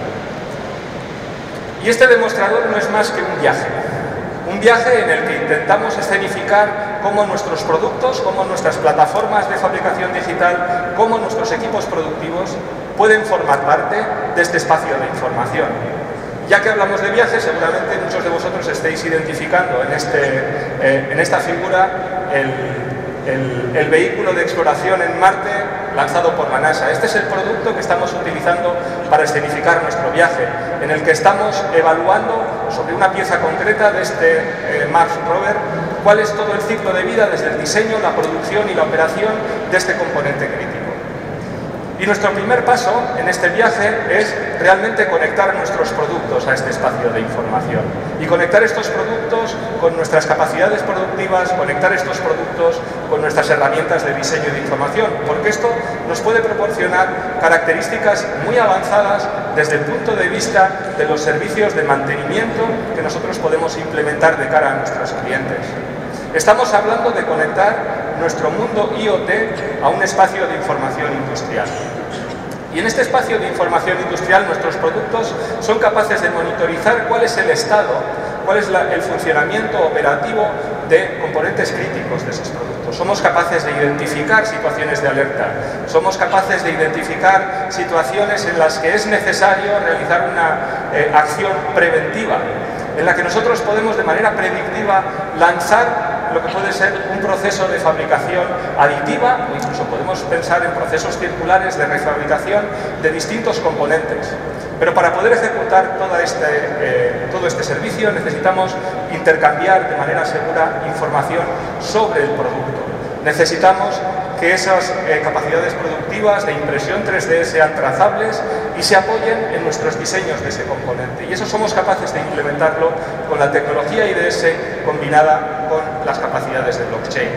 Y este demostrador no es más que un viaje en el que intentamos escenificar cómo nuestros productos, cómo nuestras plataformas de fabricación digital, cómo nuestros equipos productivos pueden formar parte de este espacio de información. Ya que hablamos de viajes, seguramente muchos de vosotros estéis identificando en esta figura el vehículo de exploración en Marte lanzado por la NASA. Este es el producto que estamos utilizando para escenificar nuestro viaje, en el que estamos evaluando sobre una pieza concreta de este Mars Rover cuál es todo el ciclo de vida desde el diseño, la producción y la operación de este componente crítico. Y nuestro primer paso en este viaje es realmente conectar nuestros productos a este espacio de información. Y conectar estos productos con nuestras capacidades productivas, conectar estos productos con nuestras herramientas de diseño y de información, porque esto nos puede proporcionar características muy avanzadas desde el punto de vista de los servicios de mantenimiento que nosotros podemos implementar de cara a nuestros clientes. Estamos hablando de conectar nuestro mundo IoT a un espacio de información industrial. Y en este espacio de información industrial nuestros productos son capaces de monitorizar cuál es el estado, cuál es el funcionamiento operativo de componentes críticos de esos productos. Somos capaces de identificar situaciones de alerta, somos capaces de identificar situaciones en las que es necesario realizar una acción preventiva, en la que nosotros podemos de manera predictiva lanzar lo que puede ser un proceso de fabricación aditiva, o incluso podemos pensar en procesos circulares de refabricación de distintos componentes. Pero para poder ejecutar todo este servicio necesitamos intercambiar de manera segura información sobre el producto. Necesitamos que esas capacidades productivas de impresión 3D sean trazables y se apoyen en nuestros diseños de ese componente. Y eso somos capaces de implementarlo con la tecnología IDS combinada con las capacidades de blockchain.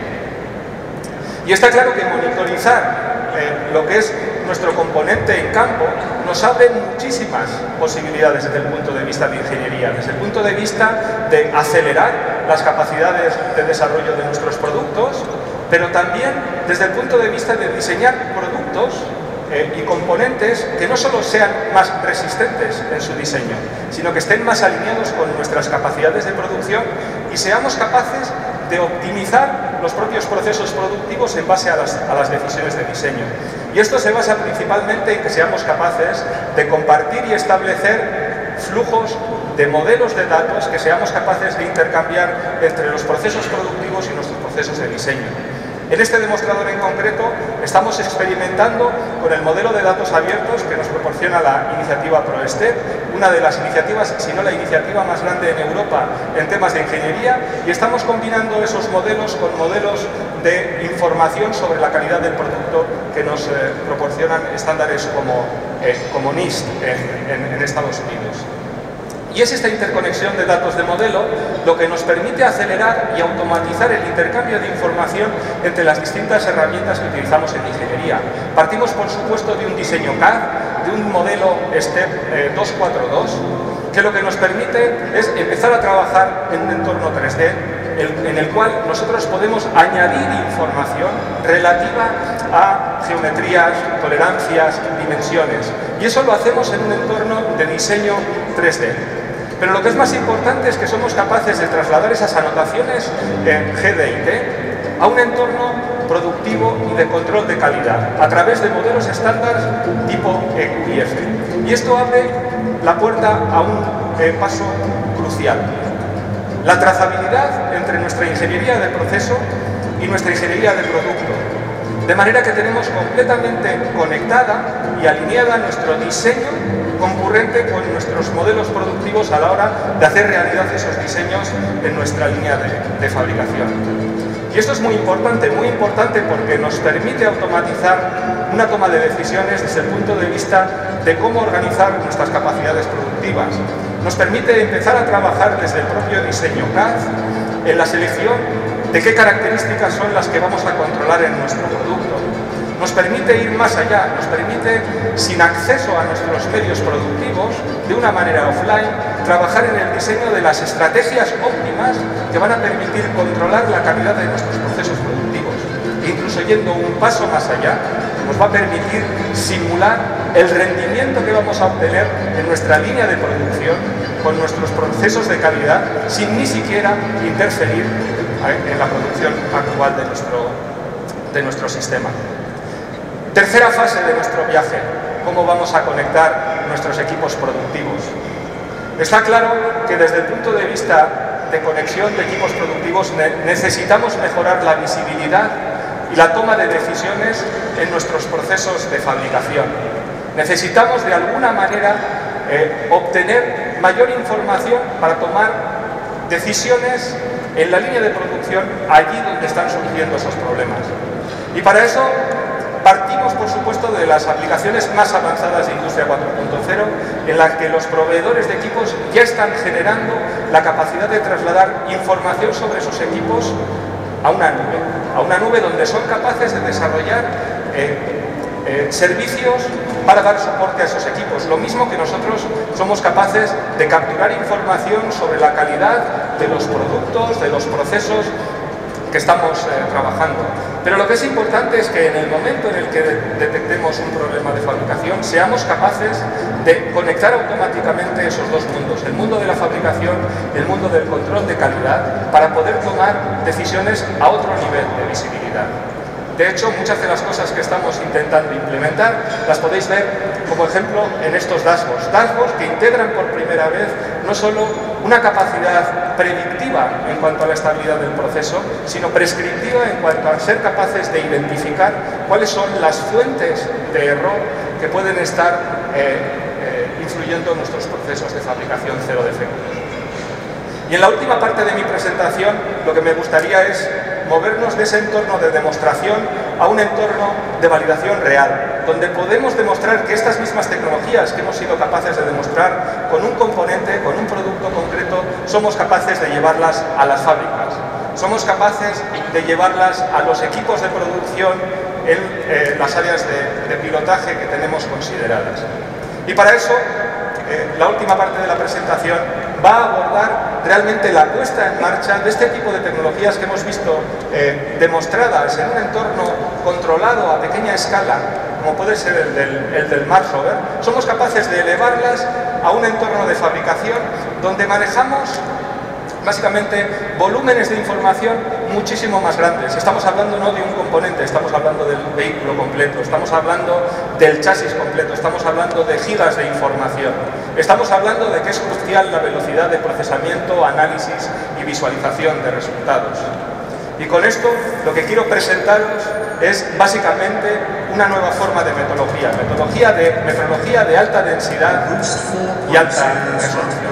Y está claro que monitorizar lo que es nuestro componente en campo nos abre muchísimas posibilidades desde el punto de vista de ingeniería, desde el punto de vista de acelerar las capacidades de desarrollo de nuestros productos, pero también desde el punto de vista de diseñar productos y componentes que no solo sean más resistentes en su diseño, sino que estén más alineados con nuestras capacidades de producción y seamos capaces de optimizar los propios procesos productivos en base a las decisiones de diseño. Y esto se basa principalmente en que seamos capaces de compartir y establecer flujos de modelos de datos que seamos capaces de intercambiar entre los procesos productivos y nuestros procesos de diseño. En este demostrador en concreto estamos experimentando con el modelo de datos abiertos que nos proporciona la iniciativa ProStep, una de las iniciativas, si no la iniciativa más grande en Europa en temas de ingeniería, y estamos combinando esos modelos con modelos de información sobre la calidad del producto que nos proporcionan estándares como NIST en Estados Unidos. Y es esta interconexión de datos de modelo lo que nos permite acelerar y automatizar el intercambio de información entre las distintas herramientas que utilizamos en ingeniería. Partimos, por supuesto, de un diseño CAD, de un modelo STEP 242, que lo que nos permite es empezar a trabajar en un entorno 3D en el cual nosotros podemos añadir información relativa a geometrías, tolerancias, dimensiones. Y eso lo hacemos en un entorno de diseño 3D. Pero lo que es más importante es que somos capaces de trasladar esas anotaciones en GDIT a un entorno productivo y de control de calidad a través de modelos estándar tipo EQIF. Y esto abre la puerta a un paso crucial: la trazabilidad entre nuestra ingeniería de proceso y nuestra ingeniería de producto. De manera que tenemos completamente conectada y alineada nuestro diseño concurrente con nuestros modelos productivos a la hora de hacer realidad esos diseños en nuestra línea de fabricación. Y esto es muy importante porque nos permite automatizar una toma de decisiones desde el punto de vista de cómo organizar nuestras capacidades productivas. Nos permite empezar a trabajar desde el propio diseño CAD en la selección de qué características son las que vamos a controlar en nuestro producto. nos permite ir más allá, nos permite, sin acceso a nuestros medios productivos, de una manera offline, trabajar en el diseño de las estrategias óptimas que van a permitir controlar la calidad de nuestros procesos productivos. E incluso yendo un paso más allá, nos va a permitir simular el rendimiento que vamos a obtener en nuestra línea de producción con nuestros procesos de calidad sin ni siquiera interferir en la producción actual de nuestro sistema. Tercera fase de nuestro viaje, cómo vamos a conectar nuestros equipos productivos. Está claro que desde el punto de vista de conexión de equipos productivos necesitamos mejorar la visibilidad y la toma de decisiones en nuestros procesos de fabricación. Necesitamos de alguna manera obtener mayor información para tomar decisiones en la línea de producción allí donde están surgiendo esos problemas. Y para eso partimos, por supuesto, de las aplicaciones más avanzadas de Industria 4.0, en las que los proveedores de equipos ya están generando la capacidad de trasladar información sobre sus equipos a una nube donde son capaces de desarrollar servicios para dar soporte a esos equipos. Lo mismo que nosotros somos capaces de capturar información sobre la calidad de los productos, de los procesos que estamos trabajando. Pero lo que es importante es que en el momento en el que detectemos un problema de fabricación, seamos capaces de conectar automáticamente esos dos mundos, el mundo de la fabricación y el mundo del control de calidad, para poder tomar decisiones a otro nivel de visibilidad. De hecho, muchas de las cosas que estamos intentando implementar las podéis ver como ejemplo en estos dashboards. Dashboards que integran por primera vez no solo una capacidad predictiva en cuanto a la estabilidad del proceso, sino prescriptiva en cuanto a ser capaces de identificar cuáles son las fuentes de error que pueden estar influyendo en nuestros procesos de fabricación cero defectos. Y en la última parte de mi presentación, lo que me gustaría es movernos de ese entorno de demostración a un entorno de validación real, donde podemos demostrar que estas mismas tecnologías que hemos sido capaces de demostrar con un componente, con un producto concreto, somos capaces de llevarlas a las fábricas, somos capaces de llevarlas a los equipos de producción en las áreas de pilotaje que tenemos consideradas. Y para eso, la última parte de la presentación va a abordar realmente la puesta en marcha de este tipo de tecnologías que hemos visto demostradas en un entorno controlado a pequeña escala, como puede ser el del Mars Rover. Somos capaces de elevarlas a un entorno de fabricación donde manejamos básicamente volúmenes de información muchísimo más grandes. Estamos hablando no de un componente, estamos hablando del vehículo completo, estamos hablando del chasis completo, estamos hablando de gigas de información. Estamos hablando de que es crucial la velocidad de procesamiento, análisis y visualización de resultados. Y con esto lo que quiero presentaros es básicamente una nueva forma de metodología de alta densidad y alta resolución.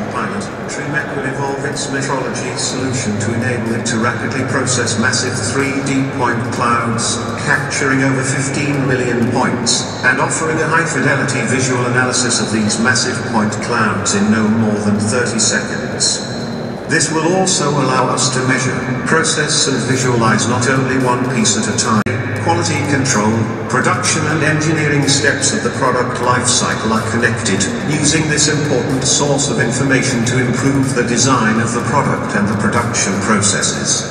Trimet will evolve its metrology solution to enable it to rapidly process massive 3D point clouds, capturing over 15 million points, and offering a high-fidelity visual analysis of these massive point clouds in no more than 30 seconds. This will also allow us to measure, process and visualize not only one piece at a time. Quality control, production and engineering steps of the product lifecycle are connected, using this important source of information to improve the design of the product and the production processes.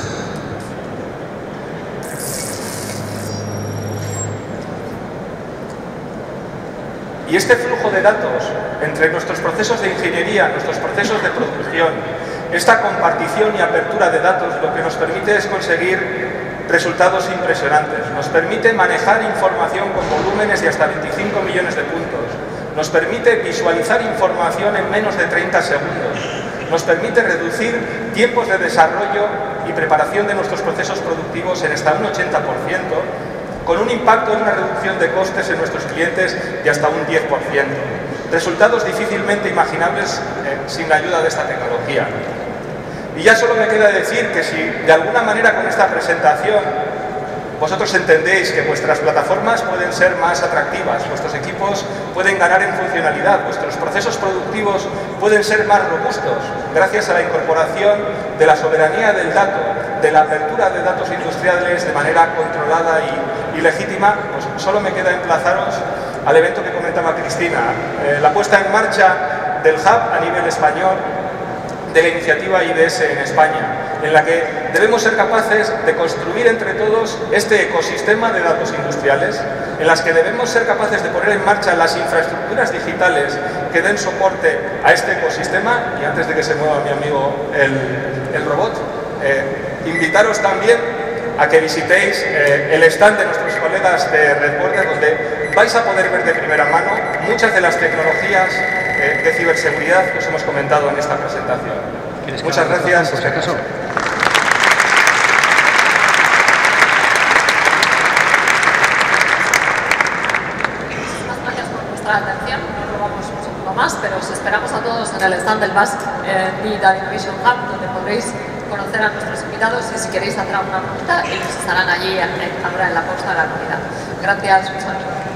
Y este flujo de datos entre nuestros procesos de ingeniería, nuestros procesos de producción, esta compartición y apertura de datos lo que nos permite es conseguir resultados impresionantes. Nos permite manejar información con volúmenes de hasta 25 millones de puntos. Nos permite visualizar información en menos de 30 segundos. Nos permite reducir tiempos de desarrollo y preparación de nuestros procesos productivos en hasta un 80%, con un impacto en una reducción de costes en nuestros clientes de hasta un 10%. Resultados difícilmente imaginables sin la ayuda de esta tecnología. Y ya solo me queda decir que si de alguna manera con esta presentación vosotros entendéis que vuestras plataformas pueden ser más atractivas, vuestros equipos pueden ganar en funcionalidad, vuestros procesos productivos pueden ser más robustos gracias a la incorporación de la soberanía del dato, de la apertura de datos industriales de manera controlada ilegítima, pues solo me queda emplazaros al evento que comentaba Cristina, la puesta en marcha del hub a nivel español de la iniciativa IDS en España, en la que debemos ser capaces de construir entre todos este ecosistema de datos industriales, en las que debemos ser capaces de poner en marcha las infraestructuras digitales que den soporte a este ecosistema. Y antes de que se mueva mi amigo el robot, invitaros también a que visitéis el stand de nuestros colegas de Redporter, donde vais a poder ver de primera mano muchas de las tecnologías de ciberseguridad que os hemos comentado en esta presentación. Muchas gracias. Por si acaso. Muchísimas gracias por vuestra atención. No robamos un segundo más, pero os esperamos a todos en el stand del Basque Digital Innovation Hub, donde podréis conocer a nuestros invitados y si queréis hacer alguna pregunta, ellos estarán allí ahora en la pausa de la comida. Gracias, un saludo.